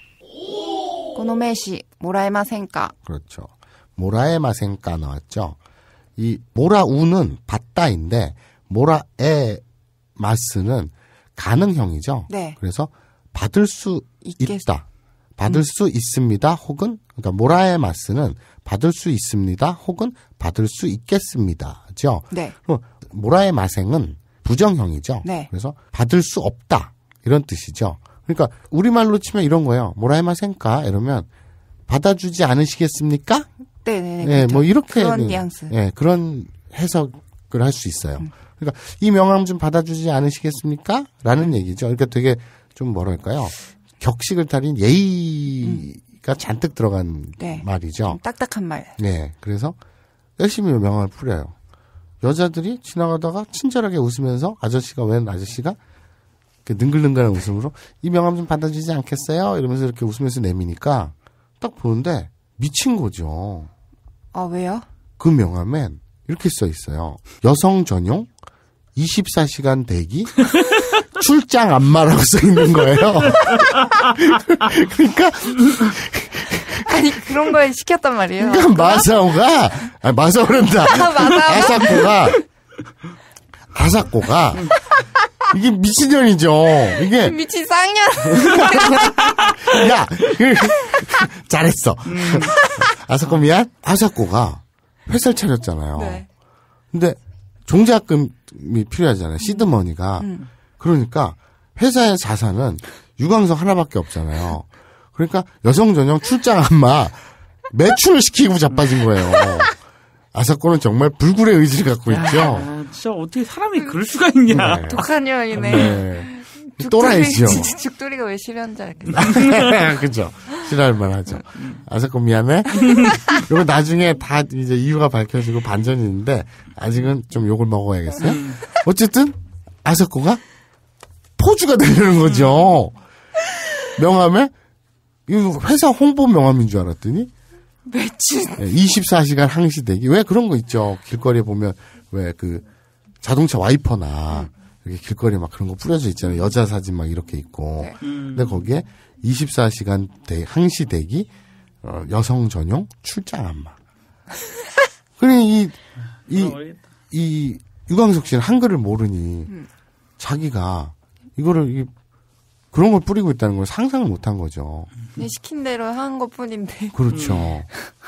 고노메시 모라에마센까. 그렇죠. 모라에마센까 나왔죠. 이 모라우는 받다인데 모라에마스는 가능형이죠. 네. 그래서 받을 수 있다. 받을 수 있습니다. 혹은 그러니까 모라에마스는 받을 수 있습니다. 혹은 받을 수 있겠습니다죠. 네. 모라에마생은 부정형이죠. 네. 그래서 받을 수 없다 이런 뜻이죠. 그러니까 우리말로 치면 이런 거예요. 모라에마생까 이러면 받아주지 않으시겠습니까? 네네. 네, 그렇죠. 뭐 이렇게 그런 뉘앙스. 네, 그런 해석을 할 수 있어요. 그러니까 이 명함 좀 받아주지 않으시겠습니까? 라는 얘기죠. 그러니까 되게 좀 뭐랄까요? 격식을 타린 예의가 잔뜩 들어간 네. 말이죠. 딱딱한 말. 네, 그래서 열심히 명함을 뿌려요. 여자들이 지나가다가 친절하게 웃으면서 아저씨가 웬 아저씨가 이렇게 능글능글한 웃음으로 이 명함 좀 받아주지 않겠어요? 이러면서 이렇게 웃으면서 내미니까 딱 보는데 미친 거죠. 아, 왜요? 그 명함엔 이렇게 써 있어요. 여성 전용 24시간 대기 출장 안마라고 써 있는 거예요. 그러니까 아니 그런 걸 시켰단 말이에요. 그러니까 마사오란다. 아사코가 이게 미친년이죠. 이게 미친 쌍년. 야, 잘했어. 아사코 미안. 아사코가 회사를 차렸잖아요. 네. 근데 종잣금이 필요하잖아요. 시드머니가. 그러니까 회사의 자산은 유광석 하나밖에 없잖아요. 그러니까 여성 전용 출장 안마 매출을 시키고 자빠진 거예요. 아사코는 정말 불굴의 의지를 갖고 있죠. 진짜 어떻게 사람이 그럴 수가 있냐. 네. 독한 년이네. 네. 또라이죠. 죽돌이가 왜 싫어하는지 알겠네. 그죠. 싫어할 만하죠. 아사코 미안해. 이거 나중에 다 이제 이유가 밝혀지고 반전이 있는데 아직은 좀 욕을 먹어야겠어요. 어쨌든 아사코가 포주가 되려는 거죠. 명함에 이 회사 홍보 명함인 줄 알았더니 매춘. 24시간 항시대기. 왜 그런 거 있죠. 길거리에 보면 왜 그 자동차 와이퍼나 이렇게 길거리에 막 그런 거 뿌려져 있잖아요. 여자 사진 막 이렇게 있고. 네. 근데 거기에 24시간 항시대기 여성 전용 출장 안마. 그러니 이 유광석 씨는 한글을 모르니 자기가 이거를 그런 걸 뿌리고 있다는 걸 상상을 못한 거죠. 네, 시킨 대로 한 것뿐인데. 그렇죠.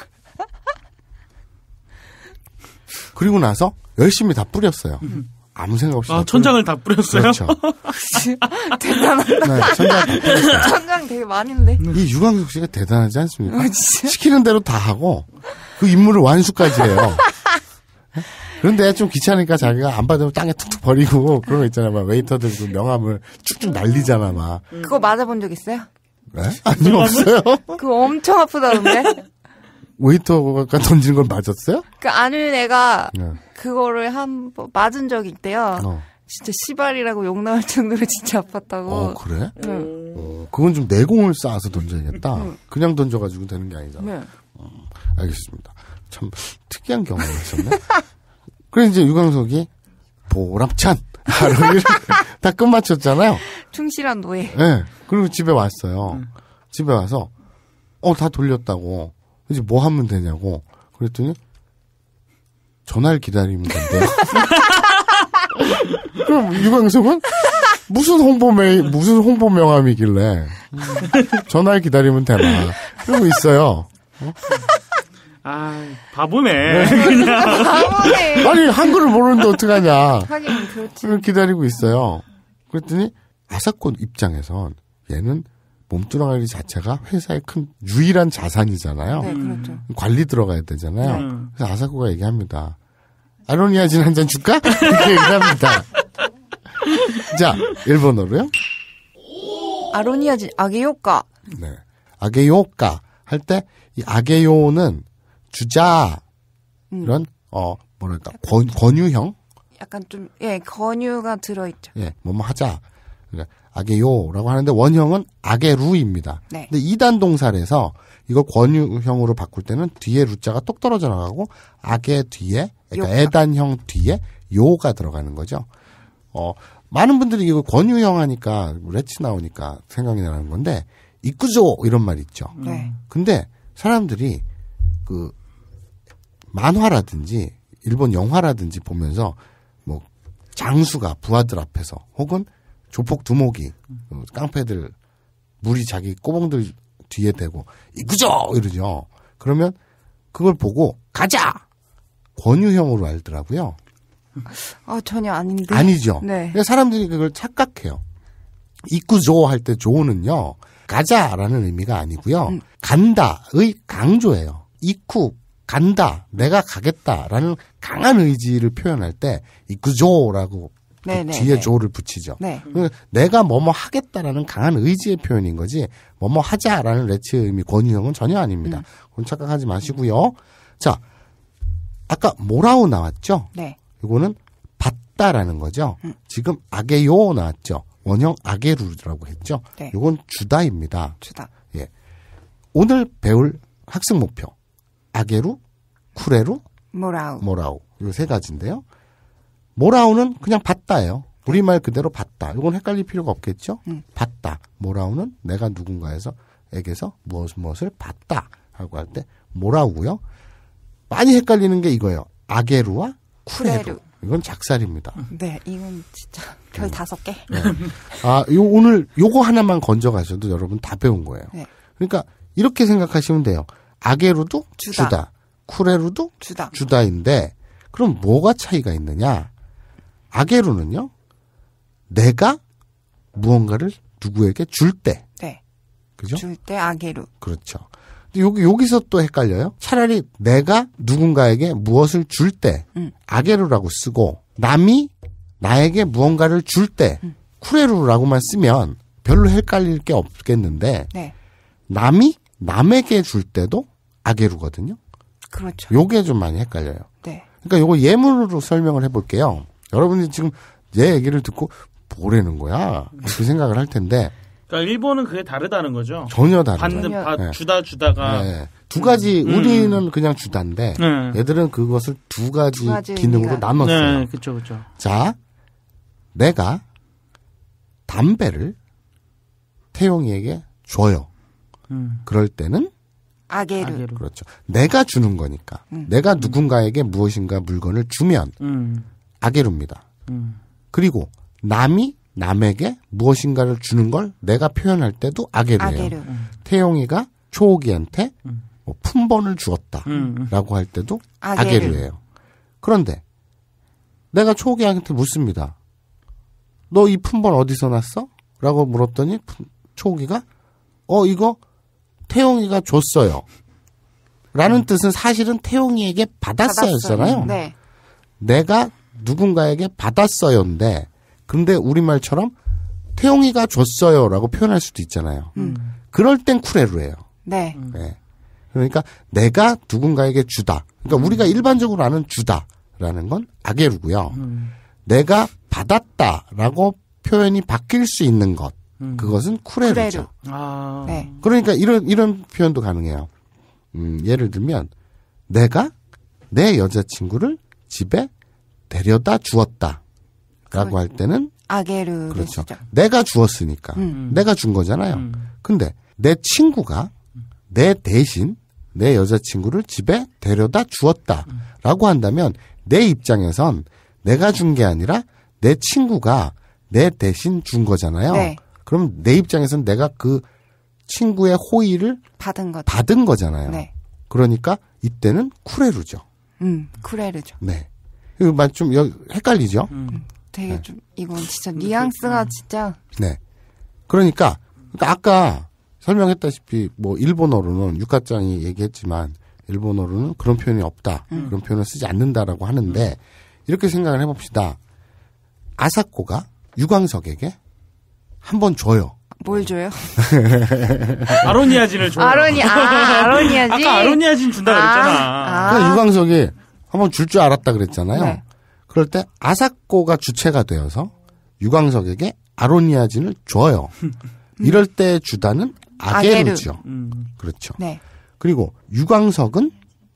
그리고 나서 열심히 다 뿌렸어요. 아무 생각 없이. 천장을 다 뿌렸어요? 그렇죠. 대단하다. 네, 천장 다 뿌렸어요. 천장 되게 많은데. 이 유광석 씨가 대단하지 않습니까? 시키는 대로 다 하고 그 임무를 완수까지 해요. 그런데 좀 귀찮으니까 자기가 안 받으면 땅에 툭툭 버리고 그런 거 있잖아요. 막 웨이터들 그 명함을 쭉쭉 날리잖아, 막. 그거 맞아본 적 있어요? 네? 아니요, 없어요. 그거 엄청 아프다던데? 웨이터가 던지는 걸 맞았어요? 그 아는 애가 네. 그거를 한 번 맞은 적이 있대요. 진짜 시발이라고 욕 나올 정도로 진짜 아팠다고. 그래? 응. 그건 좀 내공을 쌓아서 던져야겠다. 그냥 던져가지고 되는 게 아니잖아. 네. 알겠습니다. 참 특이한 경험을 했었네. 그래 이제 유광석이 보람찬 하루를 다 끝마쳤잖아요. 충실한 노예. 네. 그리고 집에 왔어요. 집에 와서 다 돌렸다고. 이제 뭐 하면 되냐고. 그랬더니 전화를 기다리면 된대요. 그럼 유광석은 무슨 홍보 명함이길래 전화를 기다리면 되나. 그러고 있어요. 바보네. 그냥. 바보네. 아니, 한글을 모르는데 어떡하냐. 하긴 그렇지. 기다리고 있어요. 그랬더니 아사코 입장에선 얘는 몸뚱아리 자체가 회사의 큰 유일한 자산이잖아요. 네, 그렇죠. 관리 들어가야 되잖아요. 그래서 아사코가 얘기합니다. 아로니아진 한 잔 줄까? 이렇게 얘기합니다. 자, 일본어로요? 아로니아진 아게요까. 네. 아게요까 할 때 이 아게요는 주자 이런 뭐랄까 권유형? 약간 좀 권유가 들어있죠. 뭐뭐 하자. 그러니까 아게요라고 하는데 원형은 아게루입니다. 네. 근데 2단 동사에서 이거 권유형으로 바꿀 때는 뒤에 루자가 똑 떨어져 나가고 아게 뒤에 그러니까 애단형 뒤에 요가 들어가는 거죠. 많은 분들이 이거 권유형 하니까 레츠 나오니까 생각이 나는 건데 이꾸조 이런 말 있죠. 네. 근데 사람들이 그 만화라든지 일본 영화라든지 보면서 뭐 장수가 부하들 앞에서 혹은 조폭 두목이 깡패들 물이 자기 꼬봉들 뒤에 대고 이꾸죠 이러죠. 그러면 그걸 보고 가자 권유형으로 알더라고요. 전혀 아닌데. 아니죠. 네. 그러니까 사람들이 그걸 착각해요. 이꾸죠 할 때 조는요 가자라는 의미가 아니고요. 간다의 강조예요. 이쿠 간다 내가 가겠다라는 강한 의지를 표현할 때 이꾸조라고 그 뒤에 조를 붙이죠. 네. 내가 뭐뭐 하겠다라는 강한 의지의 표현인 거지 뭐뭐 하자라는 레츠의 의미 권유형은 전혀 아닙니다. 그건 착각하지 마시고요. 자, 아까 모라우 나왔죠? 네. 이거는 받다라는 거죠. 지금 아게요 나왔죠. 원형 아게루라고 했죠. 네. 이건 주다입니다. 주다. 예. 오늘 배울 학습 목표 아게루, 쿠레루, 모라우 이 세 가지인데요. 모라우는 그냥 받다예요. 우리말 그대로 받다. 이건 헷갈릴 필요가 없겠죠. 받다. 모라우는 내가 누군가에게서 무엇을 받다 하고 할 때 모라우고요. 많이 헷갈리는 게 이거예요. 아게루와 쿠레루. 이건 작살입니다. 네, 이건 진짜 별 5개. 네. 오늘 요거 하나만 건져 가셔도 여러분 다 배운 거예요. 네. 그러니까 이렇게 생각하시면 돼요. 아게루도 주다. 쿠레루도 주다인데 그럼 뭐가 차이가 있느냐? 아게루는요. 내가 무언가를 누구에게 줄 때. 네. 그죠? 줄 때 아게루. 그렇죠. 여기서 또 헷갈려요. 차라리 내가 누군가에게 무엇을 줄 때 아게루라고 쓰고 남이 나에게 무언가를 줄 때 쿠레루라고만 쓰면 별로 헷갈릴 게 없겠는데 네. 남이 남에게 줄 때도 아게루거든요. 그렇죠. 요게 좀 많이 헷갈려요. 네. 그러니까 요거 예문으로 설명을 해볼게요. 여러분이 지금 내 얘기를 듣고 뭐라는 거야? 그 생각을 할 텐데 그러니까 일본은 그게 다르다는 거죠. 전혀 다르죠. 네. 주다가 네. 두 가지 우리는 그냥 주다인데 얘들은 그것을 두 가지 기능으로 나눴어요. 네, 그렇죠. 자, 내가 담배를 태용이에게 줘요. 그럴 때는 아게루. 그렇죠. 내가 주는 거니까. 내가 누군가에게 무엇인가 물건을 주면 아게루입니다. 그리고 남이 남에게 무엇인가를 주는 걸 내가 표현할 때도 아게루예요. 태용이가 초옥이한테 뭐 품번을 주었다라고 할 때도 아게루예요. 그런데 내가 초옥이한테 묻습니다. 너 이 품번 어디서 났어? 라고 물었더니 초옥이가 이거 태용이가 줬어요. 라는 뜻은 사실은 태용이에게 받았어요잖아요. 네. 내가 누군가에게 받았어요인데 근데 우리말처럼 태용이가 줬어요라고 표현할 수도 있잖아요. 그럴 땐 쿠레루예요. 네. 그러니까 내가 누군가에게 주다. 그러니까 우리가 일반적으로 아는 주다라는 건 아게루고요. 내가 받았다라고 표현이 바뀔 수 있는 것. 그것은 쿠레루죠. 네. 그러니까 이런 표현도 가능해요. 예를 들면 내가 내 여자친구를 집에 데려다 주었다라고 할 때는 아게루. 그렇죠. 내가 주었으니까 내가 준 거잖아요. 근데 내 친구가 내 대신 내 여자친구를 집에 데려다 주었다라고 한다면 내 입장에선 내가 준 게 아니라 내 친구가 내 대신 준 거잖아요. 네. 그럼 내 입장에선 내가 그 친구의 호의를 받은 거잖아요. 네. 그러니까 이때는 쿠레루죠. 쿠레루죠. 네. 이거 좀 헷갈리죠? 되게 좀 이건 진짜 뉘앙스가 진짜. 네. 그러니까 아까 설명했다시피 뭐 일본어로는 육가짱이 얘기했지만 일본어로는 그런 표현이 없다. 그런 표현을 쓰지 않는다라고 하는데 이렇게 생각을 해봅시다. 아사코가 유광석에게 한번 줘요. 뭘 줘요? 아로니아진을 줘요. 아로니아진. 아까 아로니아진 준다 그랬잖아. 그러니까 유광석이 한번 줄 줄 알았다 그랬잖아요. 네. 그럴 때 아사코가 주체가 되어서 유광석에게 아로니아진을 줘요. 이럴 때 주다는 아게루죠. 그렇죠. 네. 그리고 유광석은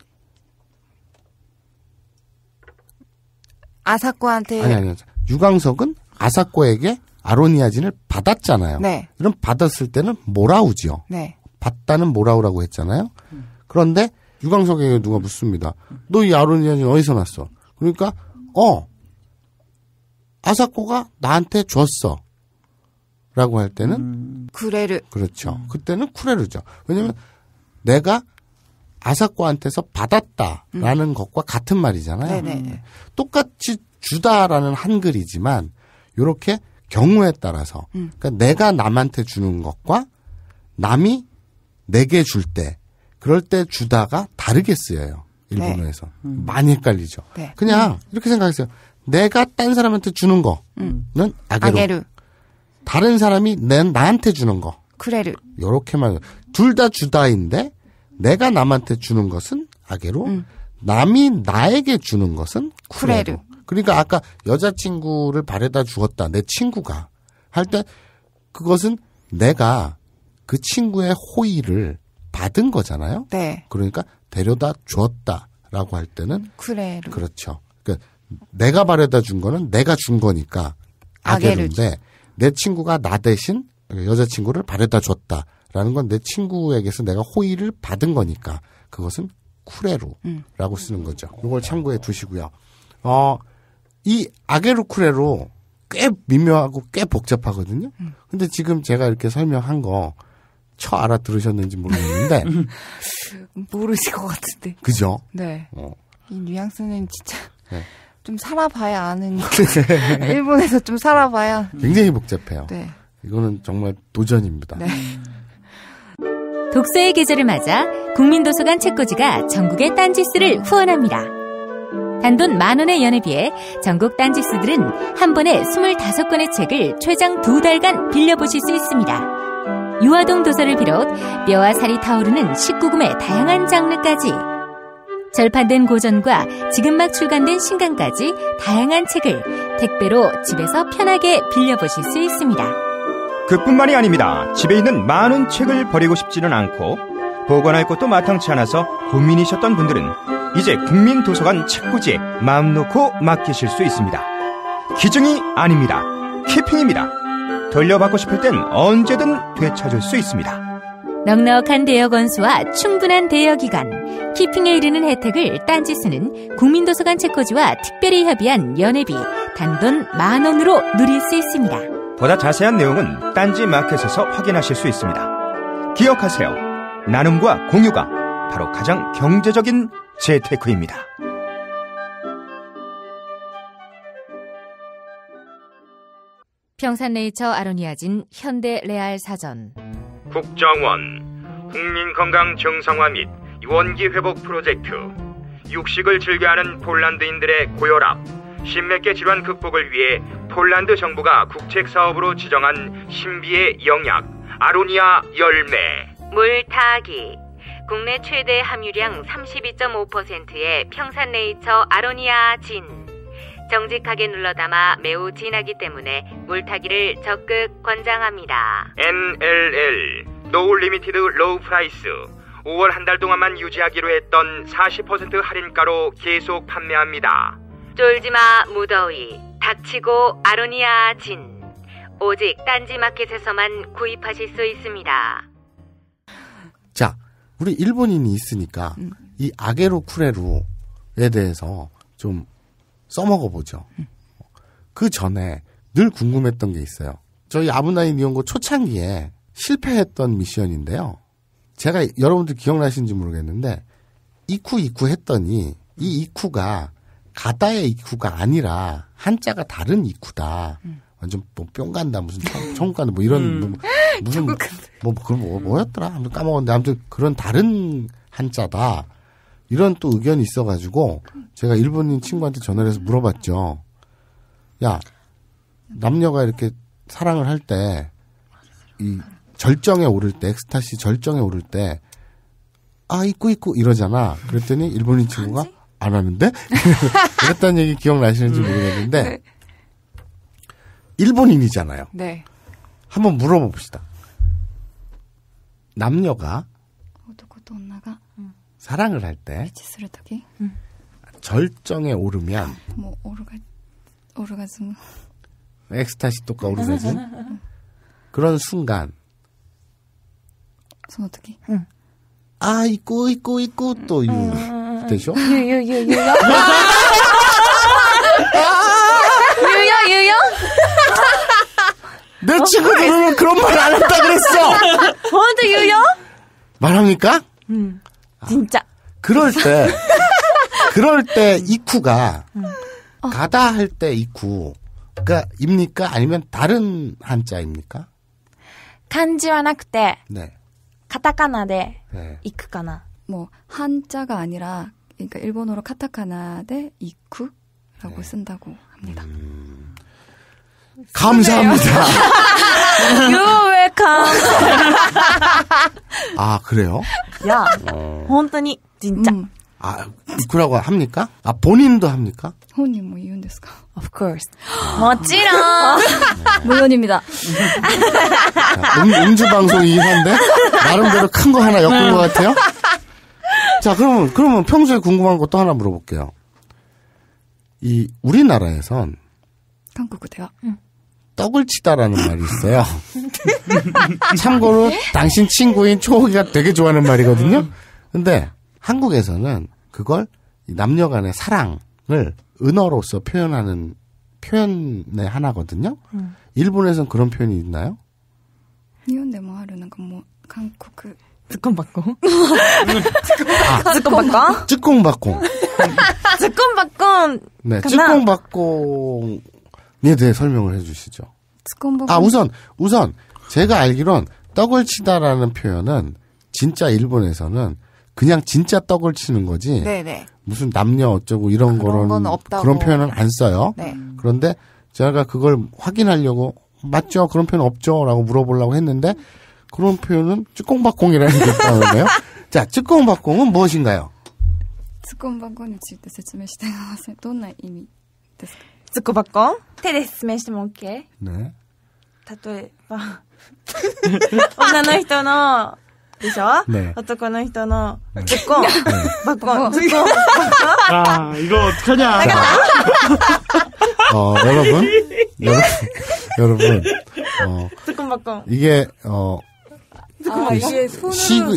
아사코한테 아니 유광석은 아사코에게 아로니아진을 받았잖아요. 네. 그럼 받았을 때는 모라우지요. 네. 받다는 모라우라고 했잖아요. 그런데 유광석에게 누가 묻습니다. 너 이 아로니아진 어디서 났어? 그러니까 아사코가 나한테 줬어. 라고 할 때는 쿠레루. 그렇죠. 그때는 쿠레루죠. 왜냐면 내가 아사코한테서 받았다라는 것과 같은 말이잖아요. 네네. 똑같이 주다라는 한글이지만 이렇게 경우에 따라서 그러니까 내가 남한테 주는 것과 남이 내게 줄 때 그럴 때 주다가 다르게 쓰여요. 일본어에서. 많이 헷갈리죠. 네. 그냥 이렇게 생각했어요. 내가 딴 사람한테 주는 거는 아게루. 다른 사람이 나한테 주는 거. 쿠레루. 요렇게만. 둘 다 주다인데 내가 남한테 주는 것은 아게루. 남이 나에게 주는 것은 쿠레루. 그러니까 아까 여자친구를 바래다 주었다. 내 친구가. 할 때 그것은 내가 그 친구의 호의를 받은 거잖아요. 네. 그러니까 데려다 주었다라고 할 때는 쿠레루. 그렇죠. 그러니까 내가 바래다 준 거는 내가 준 거니까 아게루인데 내 친구가 나 대신 여자친구를 바래다 줬다라는 건 내 친구에게서 내가 호의를 받은 거니까 그것은 쿠레루라고 쓰는 거죠. 이걸 참고해 두시고요. 이 아게루 쿠레루 꽤 미묘하고 꽤 복잡하거든요. 근데 지금 제가 이렇게 설명한 거 알아들으셨는지 모르겠는데 모르실 것 같은데. 그죠? 네. 이 뉘앙스는 진짜 네. 좀 살아봐야 아는 거. 일본에서 좀 살아봐야. 굉장히 복잡해요. 네. 이거는 정말 도전입니다. 네. 독서의 계절을 맞아 국민도서관 책꽂이가 전국의 딴지스를 후원합니다. 단돈 10,000원의 연회비에 전국 딴지스들은 한 번에 25권의 책을 최장 2달간 빌려보실 수 있습니다. 유아동 도서를 비롯 뼈와 살이 타오르는 19금의 다양한 장르까지 절판된 고전과 지금 막 출간된 신간까지 다양한 책을 택배로 집에서 편하게 빌려보실 수 있습니다. 그뿐만이 아닙니다. 집에 있는 많은 책을 버리고 싶지는 않고 보관할 곳도 마땅치 않아서 고민이셨던 분들은 이제 국민도서관 책꽂이에 마음 놓고 맡기실 수 있습니다. 기증이 아닙니다. 키핑입니다. 돌려받고 싶을 땐 언제든 되찾을 수 있습니다. 넉넉한 대여 건수와 충분한 대여 기간, 키핑에 이르는 혜택을 딴지스는 국민도서관 책꽂이와 특별히 협의한 연회비 단돈 10,000원으로 누릴 수 있습니다. 보다 자세한 내용은 딴지 마켓에서 확인하실 수 있습니다. 기억하세요. 나눔과 공유가 바로 가장 경제적인 재테크입니다. 평산네이처 아로니아진 현대레알 사전. 국정원 국민건강 정상화 및 원기 회복 프로젝트, 육식을 즐겨하는 폴란드인들의 고혈압, 신맥계 질환 극복을 위해 폴란드 정부가 국책사업으로 지정한 신비의 영약 아로니아 열매. 물타기, 국내 최대 함유량 32.5%의 평산네이처 아로니아 진. 정직하게 눌러담아 매우 진하기 때문에 물타기를 적극 권장합니다. NLL 노 리미티드 로우 프라이스, 5월 한 달 동안만 유지하기로 했던 40% 할인가로 계속 판매합니다. 쫄지마 무더위, 닥치고 아로니아 진. 오직 딴지마켓에서만 구입하실 수 있습니다. 자, 우리 일본인이 있으니까 이 아게로 쿠레루에 대해서 좀 써먹어보죠. 그 전에 늘 궁금했던 게 있어요. 저희 아브나이 니혼고 초창기에 실패했던 미션인데요. 제가 여러분들 기억나시는지 모르겠는데 이쿠 했더니 이 이쿠가 가다의 이쿠가 아니라 한자가 다른 이쿠다. 완전 뭐 뿅 간다 무슨 천국 간다 뭐 이런 무슨 뭐였더라 아무튼 까먹었는데 아무튼 그런 다른 한자다. 이런 또 의견이 있어가지고 제가 일본인 친구한테 전화를 해서 물어봤죠. 야, 남녀가 이렇게 사랑을 할 때 이 절정에 오를 때, 엑스타시 절정에 오를 때 아, 있고 이러잖아. 그랬더니 일본인 친구가 안 하는데? 그랬다는 얘기 기억나시는지 모르겠는데 네. 일본인이잖아요. 네. 한번 물어봅시다. 남녀가 사랑을 할 때 절정에 오르면 뭐 오르가즘 엑스타시 또까 오르가즘 그런 순간 아 있고 또 되죠? 유유 내 친구들은 그런 말 안 한다 그랬어. 언제 유유? 말합니까? 진짜. 그럴 때 이쿠가 가다 할 때 이쿠가 입니까? 아니면 다른 한자입니까? 간지와なくて 네. 카타카나で 네. 이쿠가나. 뭐 한자가 아니라 그러니까 일본어로 카타카나 대 이쿠라고 네. 쓴다고 합니다. 감사합니다. 유웰컴. 아, 그래요? 야, 本当に 진짜. 아, 이쿠라고 합니까? 아, 본인도 합니까? 혼인 뭐言うんですか? Of course. もちろん. 물론입니다. 음주 방송이긴 한데 나름대로 큰 거 하나 엮은 것 같아요. 자, 그러면 평소에 궁금한 것도 하나 물어볼게요. 이 우리나라에선 한국어대요. 떡을 치다라는 말이 있어요. 참고로 당신 친구인 초호기가 되게 좋아하는 말이거든요. 근데 한국에서는 그걸 남녀 간의 사랑을 은어로서 표현하는 표현의 하나거든요. 일본에서는 그런 표현이 있나요? 일본에 뭐 하루 뭐 한국 쯔꼼박공. 쯔꼼박공? 쯔꼼박공. 쯔꼼박공. 네, 쯔꼼박공에 대해 설명을 해주시죠. 아, 우선 제가 알기론 떡을 치다라는 표현은 진짜 일본에서는 그냥 진짜 떡을 치는 거지. 네네. 무슨 남녀 어쩌고 이런 건 없다고. 그런 표현은 안 써요. 네. 그런데 제가 그걸 확인하려고 맞죠? 그런 표현 없죠?라고 물어보려고 했는데 그런 표현은 쯔꼼박공이라는 게 있다는데요. 자, 쯔꼼박공은 무엇인가요? 쯔꼼박공에ついて説明してください. どんな意味ですか? 쯔꼼박공? 手で説明しても OK? 네. 例えば女の人のでしょ? 네. 男の人のズッコン 바콘 아, 이거 어떡하냐. 여러분, ズッコン 바콘 이게, 이게 손으로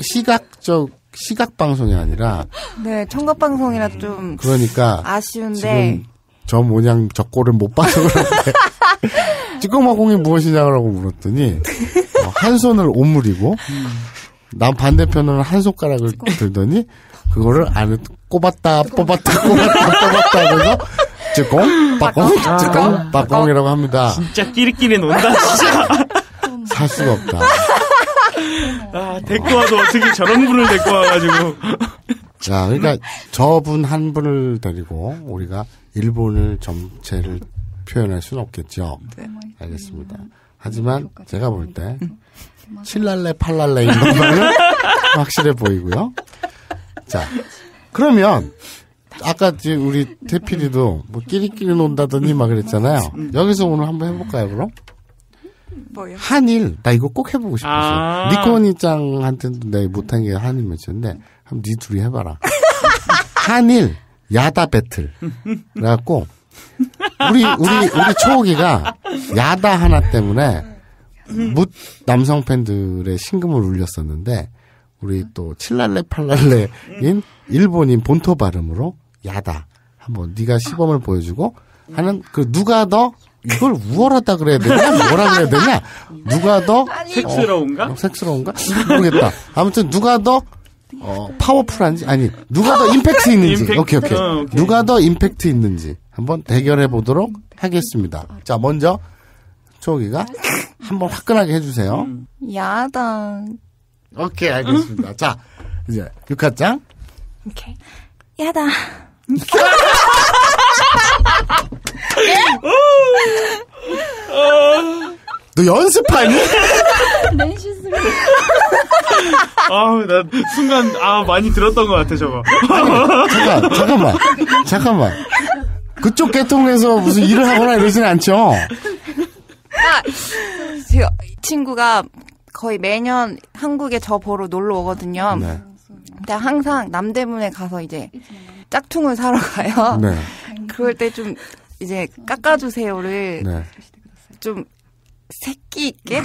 시각 방송이 아니라. 네, 청각 방송이라 좀. 그러니까. 아쉬운데. 지금 저 모양 저 꼴을 못 봐서 그런데. 찌꺼마공이 무엇이냐고 물었더니, 한 손을 오므리고, 난 반대편으로 한 손가락을 들더니, 그거를 안에 꼽았다, 뽑았다 하면서, 찌꺼, 빠꽁이라고 합니다. 진짜 끼리끼리 논다, 진짜. 살 수가 없다. 아, 데리고 와도 어떻게 저런 분을 데리고 와가지고. 자, 그러니까 저분 한 분을 데리고 우리가 일본을 전체를 표현할 수는 없겠죠. 네. 알겠습니다. 하지만 제가 볼 때 칠랄레 팔랄레 이런 거는 확실해 보이고요. 자, 그러면 아까 우리 태필이도 뭐 끼리끼리 논다더니 막 그랬잖아요. 여기서 오늘 한번 해볼까요, 그럼? 뭐요? 한일, 나 이거 꼭 해보고 싶었어. 니코니짱한테도 내가 못한 게 한일 매치인데, 한번 니 둘이 해봐라. 한일, 야다 배틀. 그래갖고, 우리 초호기가 야다 하나 때문에, 묻 남성 팬들의 심금을 울렸었는데, 우리 또 칠랄레 팔랄레인 일본인 본토 발음으로, 야다. 한번 네가 시범을 보여주고, 하는, 누가 더, 이걸 우월하다 그래야 되냐? 뭐라 그래야 되냐? 누가 더 섹스러운가? 섹스러운가? 모르겠다. 아무튼 누가 더 파워풀한지 아니 누가 더 임팩트 있는지. 오케이. 누가 더 임팩트 있는지 한번 대결해 보도록 하겠습니다. 자, 먼저 초기가 한번 화끈하게 해주세요. 야다. 오케이, 알겠습니다. 자, 이제 육하짱. 오케이. 야다. 너 연습하니? 아우, 나 순간 많이 들었던 것 같아 저거. 잠깐만. 그쪽 계통에서 무슨 일을 하거나 이러진 않죠? 제 친구가 거의 매년 한국에 저 보러 놀러 오거든요. 네. 근데 항상 남대문에 가서 이제 짝퉁을 사러 가요. 네. 그럴 때 좀 이제 깎아주세요를 네. 좀 새끼 있게?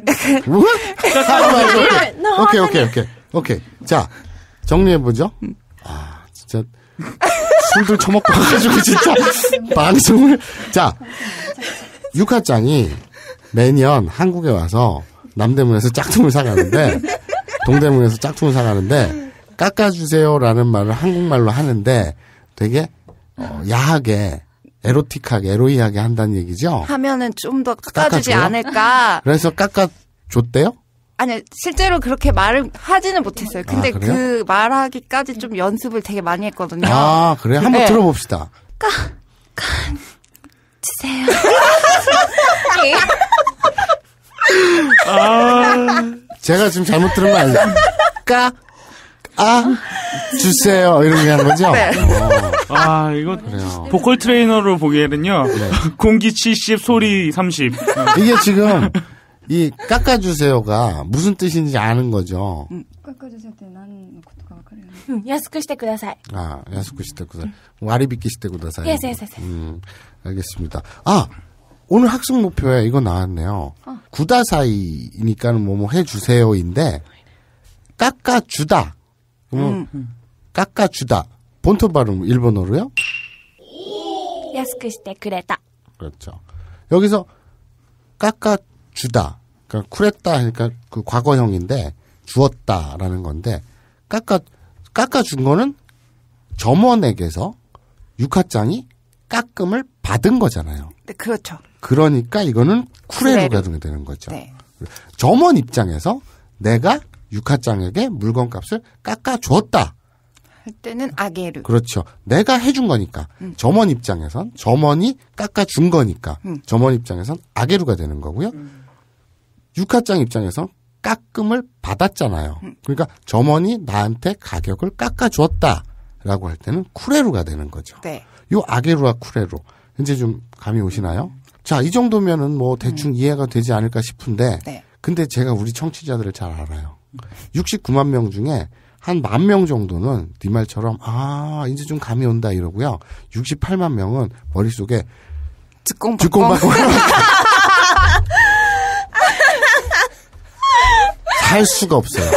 오케이. 자, 정리해보죠. 아, 진짜. 술들 처먹고 와가지고 진짜 방송을. 자, 육하짱이 매년 한국에 와서 남대문에서 짝퉁을 사가는데, 동대문에서 짝퉁을 사가는데, 깎아주세요라는 말을 한국말로 하는데 되게 야하게, 에로틱하게, 에로이하게 한다는 얘기죠? 하면은 좀 더 깎아주지 않을까. 그래서 깎아줬대요? 아니, 실제로 그렇게 말을 하지는 못했어요. 근데 그 말하기까지 좀 연습을 되게 많이 했거든요. 아, 그래? 한번 들어봅시다. 주세요. 제가 지금 잘못 들은 거 아니죠? 주세요. 이런 게 하는 거죠? 네. 이거 그래요. 보컬 트레이너로 보기에는요. 네. 공기 70, 소리 30. 이게 지금 이 깎아주세요가 무슨 뜻인지 아는 거죠? 깎아주세요って何のことかわかるよね。 安くしてください. 야스쿠 시대 구다사이. 와리비키 시대 구다사이. Yes. 알겠습니다. 오늘 학습 목표에 이거 나왔네요. 구다사이니까는 뭐 해주세요인데, 깎아주다. 깎아주다. 본토 발음 일본어로요? 安くしてくれた. 그렇죠. 여기서 깎아주다. 그러니까 쿠레타 하니까 그 과거형인데 주었다라는 건데 깎아준 거는 점원에게서 육하짱이 깎음을 받은 거잖아요. 네, 그렇죠. 그러니까 이거는 쿠레루가 되는 거죠. 네. 점원 입장에서 내가 육하짱에게 물건값을 깎아줬다. 할 때는 아게르. 그렇죠. 내가 해준 거니까. 점원 입장에선 점원이 깎아준 거니까. 점원 입장에선 아게루가 되는 거고요. 육하짱 입장에선 깎음을 받았잖아요. 그러니까 점원이 나한테 가격을 깎아줬다라고 할 때는 쿠레루가 되는 거죠. 네. 요 아게루와 쿠레루. 이제 좀 감이 오시나요? 자, 이 정도면은 뭐 대충 이해가 되지 않을까 싶은데, 네. 근데 제가 우리 청취자들을 잘 알아요. 69만 명 중에 한 10,000명 정도는 네 말처럼 이제 좀 감이 온다 이러고요. 68만 명은 머릿속에 즉공박공 살 수가 없어요.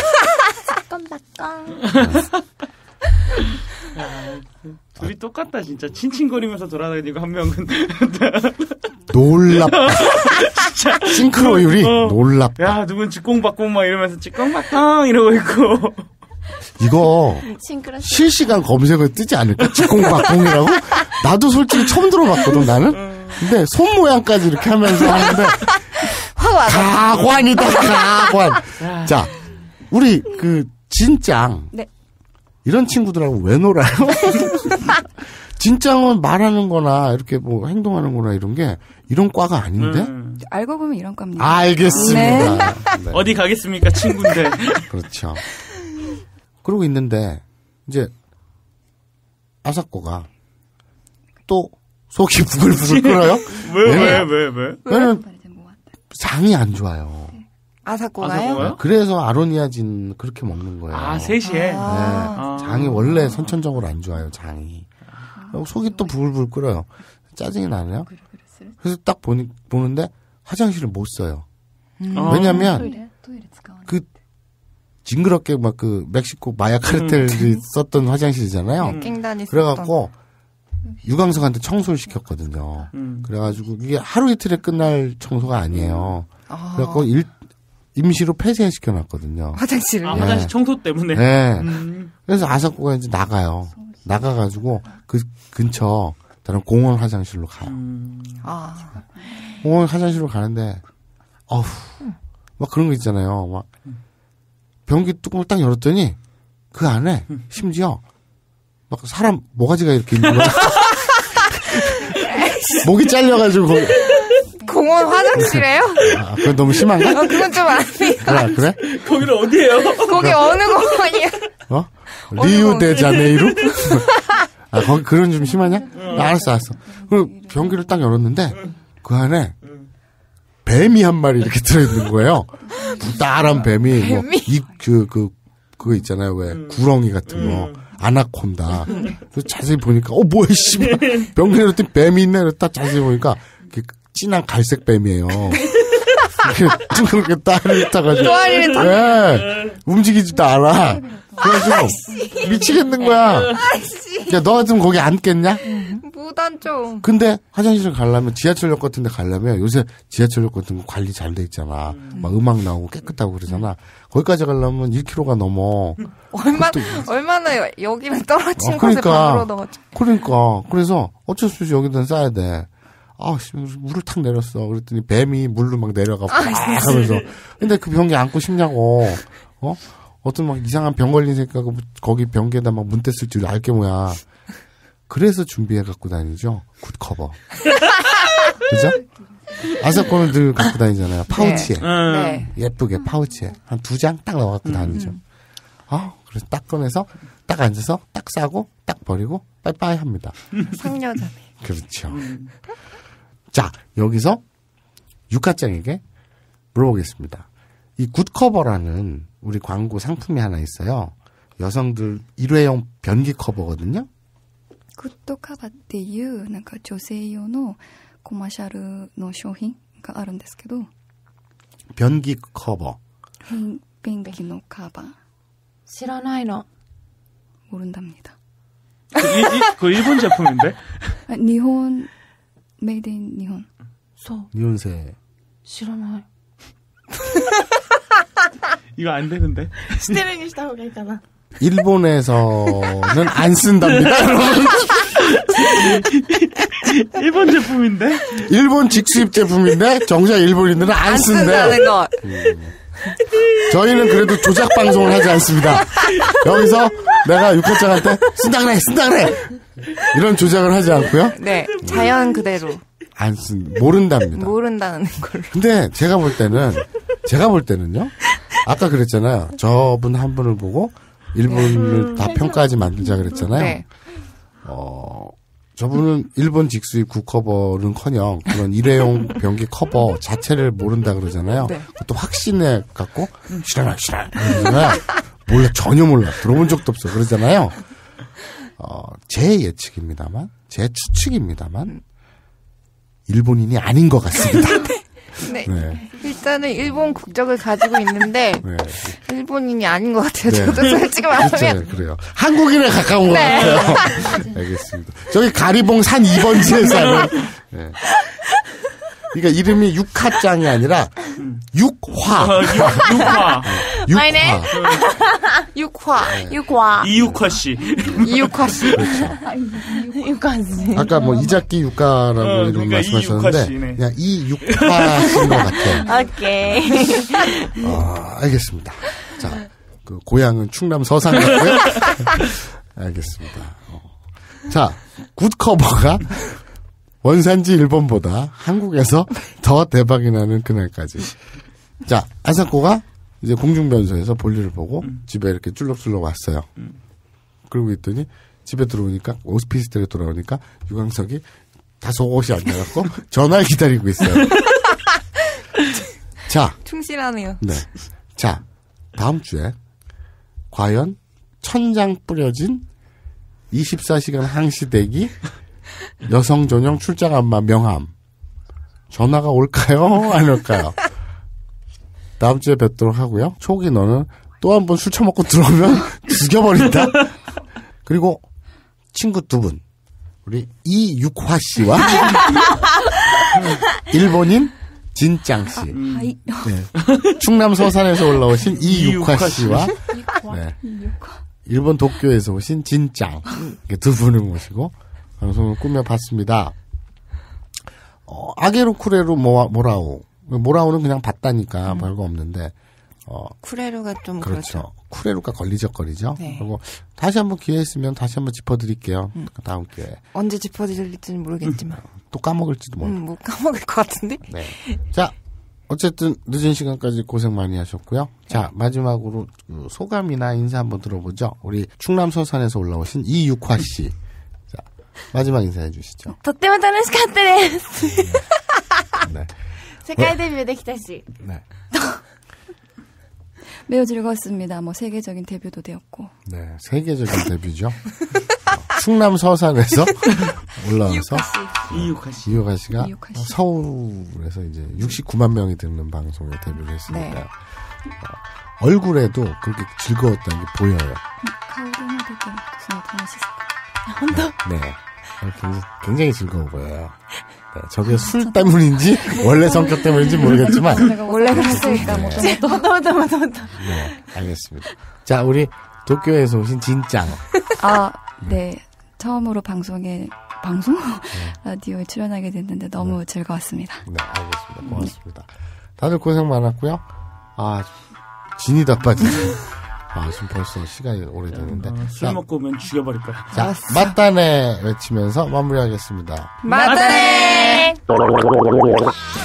둘이 똑같다 진짜. 칭칭거리면서 돌아다니고 한 명은 놀랍다. 싱크로율이 놀랍다. 야, 누군 직공박공 막 이러면서 직공박공 이러고 있고. 이거 실시간 검색을 뜨지 않을까? 직공박공이라고? 나도 솔직히 처음 들어봤거든, 나는. 근데 손 모양까지 이렇게 하면서 하는데 가관이다, 가관. 자, 우리 진짱. 네. 이런 친구들하고 왜 놀아요? 진짱은 말하는 거나 이렇게 뭐 행동하는 거나 이런 게 이런 과가 아닌데? 알고 보면 이런 겁니다. 알겠습니다. 네. 네. 어디 가겠습니까, 친구인데. 그렇죠. 그러고 있는데 이제 아사코가 또 속이 부글부글 끓어요. 왜? 왜냐면 장이 안 좋아요. 아사코가요? 그래서 아로니아진 그렇게 먹는 거예요. 3시에? 네. 장이 원래 선천적으로 안 좋아요, 장이. 속이 또 부글부글 끓어요. 짜증이 나네요. 그래서 딱 보는데 화장실을 못 써요. 왜냐면 징그럽게 막 멕시코 마야 카르텔이 썼던 화장실이잖아요. 그래갖고 유광석한테 청소를 시켰거든요. 그래가지고 이게 하루 이틀에 끝날 청소가 아니에요. 그래갖고 임시로 폐쇄시켜놨거든요. 화장실을. 화장실 청소 때문에. 네. 그래서 아사코가 이제 나가요. 나가가지고 그 근처 다른 공원 화장실로 가요. 공원 화장실로 가는데 막 그런 거 있잖아요. 막 변기 뚜껑을 딱 열었더니 그 안에 심지어 막 사람 모가지가 이렇게 있는 거야. 목이 잘려가지고 공원 화장실에요? 그건 너무 심한가? 그건 좀 아니에요. 그래? 거기는 어디예요? 거기 어느 공원이야? 리우데자네이루? 거기 그런 좀 심하냐? 알았어. 그리고 변기를 딱 열었는데 그 안에 뱀이 한 마리 이렇게 들어있는 거예요. 부다란 뱀이 그거 있잖아요. 왜 구렁이 같은 거. 아나콘다. 그래서 자세히 보니까 뭐야 씨발. 변기 열었더니 뱀이 있네. 그래서 딱 자세히 보니까 진한 갈색 뱀이에요. 이렇게 따를 타가지고. 움직이지도 않아. 그래가지고 미치겠는 거야. 야, 너 같으면 거기 앉겠냐? 무단 좀. 근데 화장실을 가려면 지하철역 같은 데 가려면 요새 지하철역 같은 거 관리 잘 돼 있잖아. 막 음악 나오고 깨끗하고 그러잖아. 거기까지 가려면 1km가 넘어. 얼마나 여기는 떨어진 곳에 방으로 넣었죠. 그러니까. 그래서 어쩔 수 없이 여기다 싸야 돼. 물을 탁 내렸어. 그랬더니 뱀이 물로 막 내려가 팍 하면서. 근데 그 변기 안고 싶냐고. 어떤 막 이상한 병 걸린 새끼가 거기 변기에다 막 문 뗐을 줄 알게 뭐야. 그래서 준비해 갖고 다니죠. 굿커버. 그죠? 아사코는 늘 갖고 다니잖아요. 파우치에. 네. 예쁘게 파우치에. 한 2장 딱 넣어 갖고 다니죠. 그래서 딱 꺼내서 딱 앉아서 딱 싸고 딱 버리고 빠이빠이 합니다. 상여자네. 그렇죠. 자, 여기서 유카짱에게 물어보겠습니다. 이 굿커버라는 우리 광고 상품이 하나 있어요. 여성들 일회용 변기 커버거든요. グッドカバっていうなんか女性用のコマーシャルの商品があるんですけど 변기 커버 便器のカバー知らないの 모른답니다. 그 일본 제품인데? 일본 메이드 인 일본. 니혼세. 知らない 이거 안 되는데. してるにした方がいいかな 일본에서는 안 쓴답니다. 일본 제품인데? 일본 직수입 제품인데 정작 일본인들은 안 쓴대요. 거. 저희는 그래도 조작 방송을 하지 않습니다. 여기서 내가 육학장한테 쓴다 그래 이런 조작을 하지 않고요. 네, 자연 그대로. 모른답니다. 모른다는 걸로. 근데 제가 볼 때는요. 아까 그랬잖아요. 저분 한 분을 보고 일본을 다 평가하지 만들자 그랬잖아요. 네. 저분은 일본 직수입 국커버는커녕 그런 일회용 변기 커버 자체를 모른다 그러잖아요. 네. 그것도 확신해 갖고 싫어요. 몰라 전혀 몰라 들어본 적도 없어 그러잖아요. 제 예측입니다만 제 추측입니다만 일본인이 아닌 것 같습니다. 네. 네. 일단은 일본 국적을 가지고 있는데 네. 일본인이 아닌 것 같아요. 네. 저도 솔직히 말하면. 그래요. 한국인에 가까운 것 네. 같아요. 알겠습니다. 저기 가리봉 산 2번지에 사는. 네. 그러니까 이름이 육하짱이 아니라 육화. 육화. 아니네. 육화. 이육화 씨. 이육화 씨. 그렇죠. 육화 씨. 아까 뭐 이자키 육가라고 이런 그러니까 말씀하셨는데 이육화 그냥 이 육화신 것 같아요. 오케이. 알겠습니다. 자, 그 고향은 충남 서산 같고요. 알겠습니다. 자, 굿커버가 원산지 일본보다 한국에서 더 대박이 나는 그날까지. 자, 안사코가 이제 공중변소에서 볼일을 보고 집에 이렇게 쭈럭쭈럭 왔어요. 그러고 있더니 집에 들어오니까 오피스텔에 돌아오니까 유광석이 다 속옷이 앉아갖고 전화를 기다리고 있어요. 자, 충실하네요. 네. 자, 다음 주에 과연 천장 뿌려진 24시간 항시대기 여성 전용 출장 안마 명함 전화가 올까요? 안 올까요? 다음 주에 뵙도록 하고요. 초기 너는 또 한 번 술 처먹고 들어오면 죽여버린다. 그리고 친구 두 분 우리 이육화 씨와 일본인 진짱 씨. 네. 충남 서산에서 올라오신 이육화 씨와 네. 일본 도쿄에서 오신 진짱 두 분을 모시고 방송을 꾸며봤습니다. 아게로 쿠레루 모라오는 그냥 봤다니까 별거 없는데 쿠레루가 좀 그렇죠. 쿠레루가 걸리적거리죠. 네. 그리고 다시 한번 기회 있으면 다시 한번 짚어드릴게요. 다음 기회에. 언제 짚어드릴지는 모르겠지만 또 까먹을지도 모르고. 뭐 까먹을 것 같은데. 네. 자, 어쨌든 늦은 시간까지 고생 많이 하셨고요. 자, 마지막으로 소감이나 인사 한번 들어보죠. 우리 충남 서산에서 올라오신 이육화 씨. 자, 마지막 인사해 주시죠. とっても楽しかったです。 네. 世界デビューできたし。 네. 매우 즐거웠습니다. 뭐 세계적인 데뷔도 되었고. 네, 세계적인 데뷔죠. 충남 서산에서 올라와서 이육화 씨가 서울에서 이제 69만 명이 듣는 방송에 데뷔를 했으니까 네. 얼굴에도 그렇게 즐거웠다는 게 보여요. 네, 굉장히 즐거워 보여요. 네, 저게 술 때문인지 원래 성격 때문인지 모르겠지만 원래 그랬으니까 네, 알겠습니다. 자, 우리 도쿄에서 오신 진짱. 네. 처음으로 방송? 라디오에 출연하게 됐는데 너무 즐거웠습니다. 네, 알겠습니다. 고맙습니다. 다들 고생 많았고요. 진이 다 빠지네. 지금 벌써 시간이 오래됐는데. 술 먹고 오면 죽여버릴 거야. 자, 맞다네 외치면서 마무리하겠습니다. 맞다네!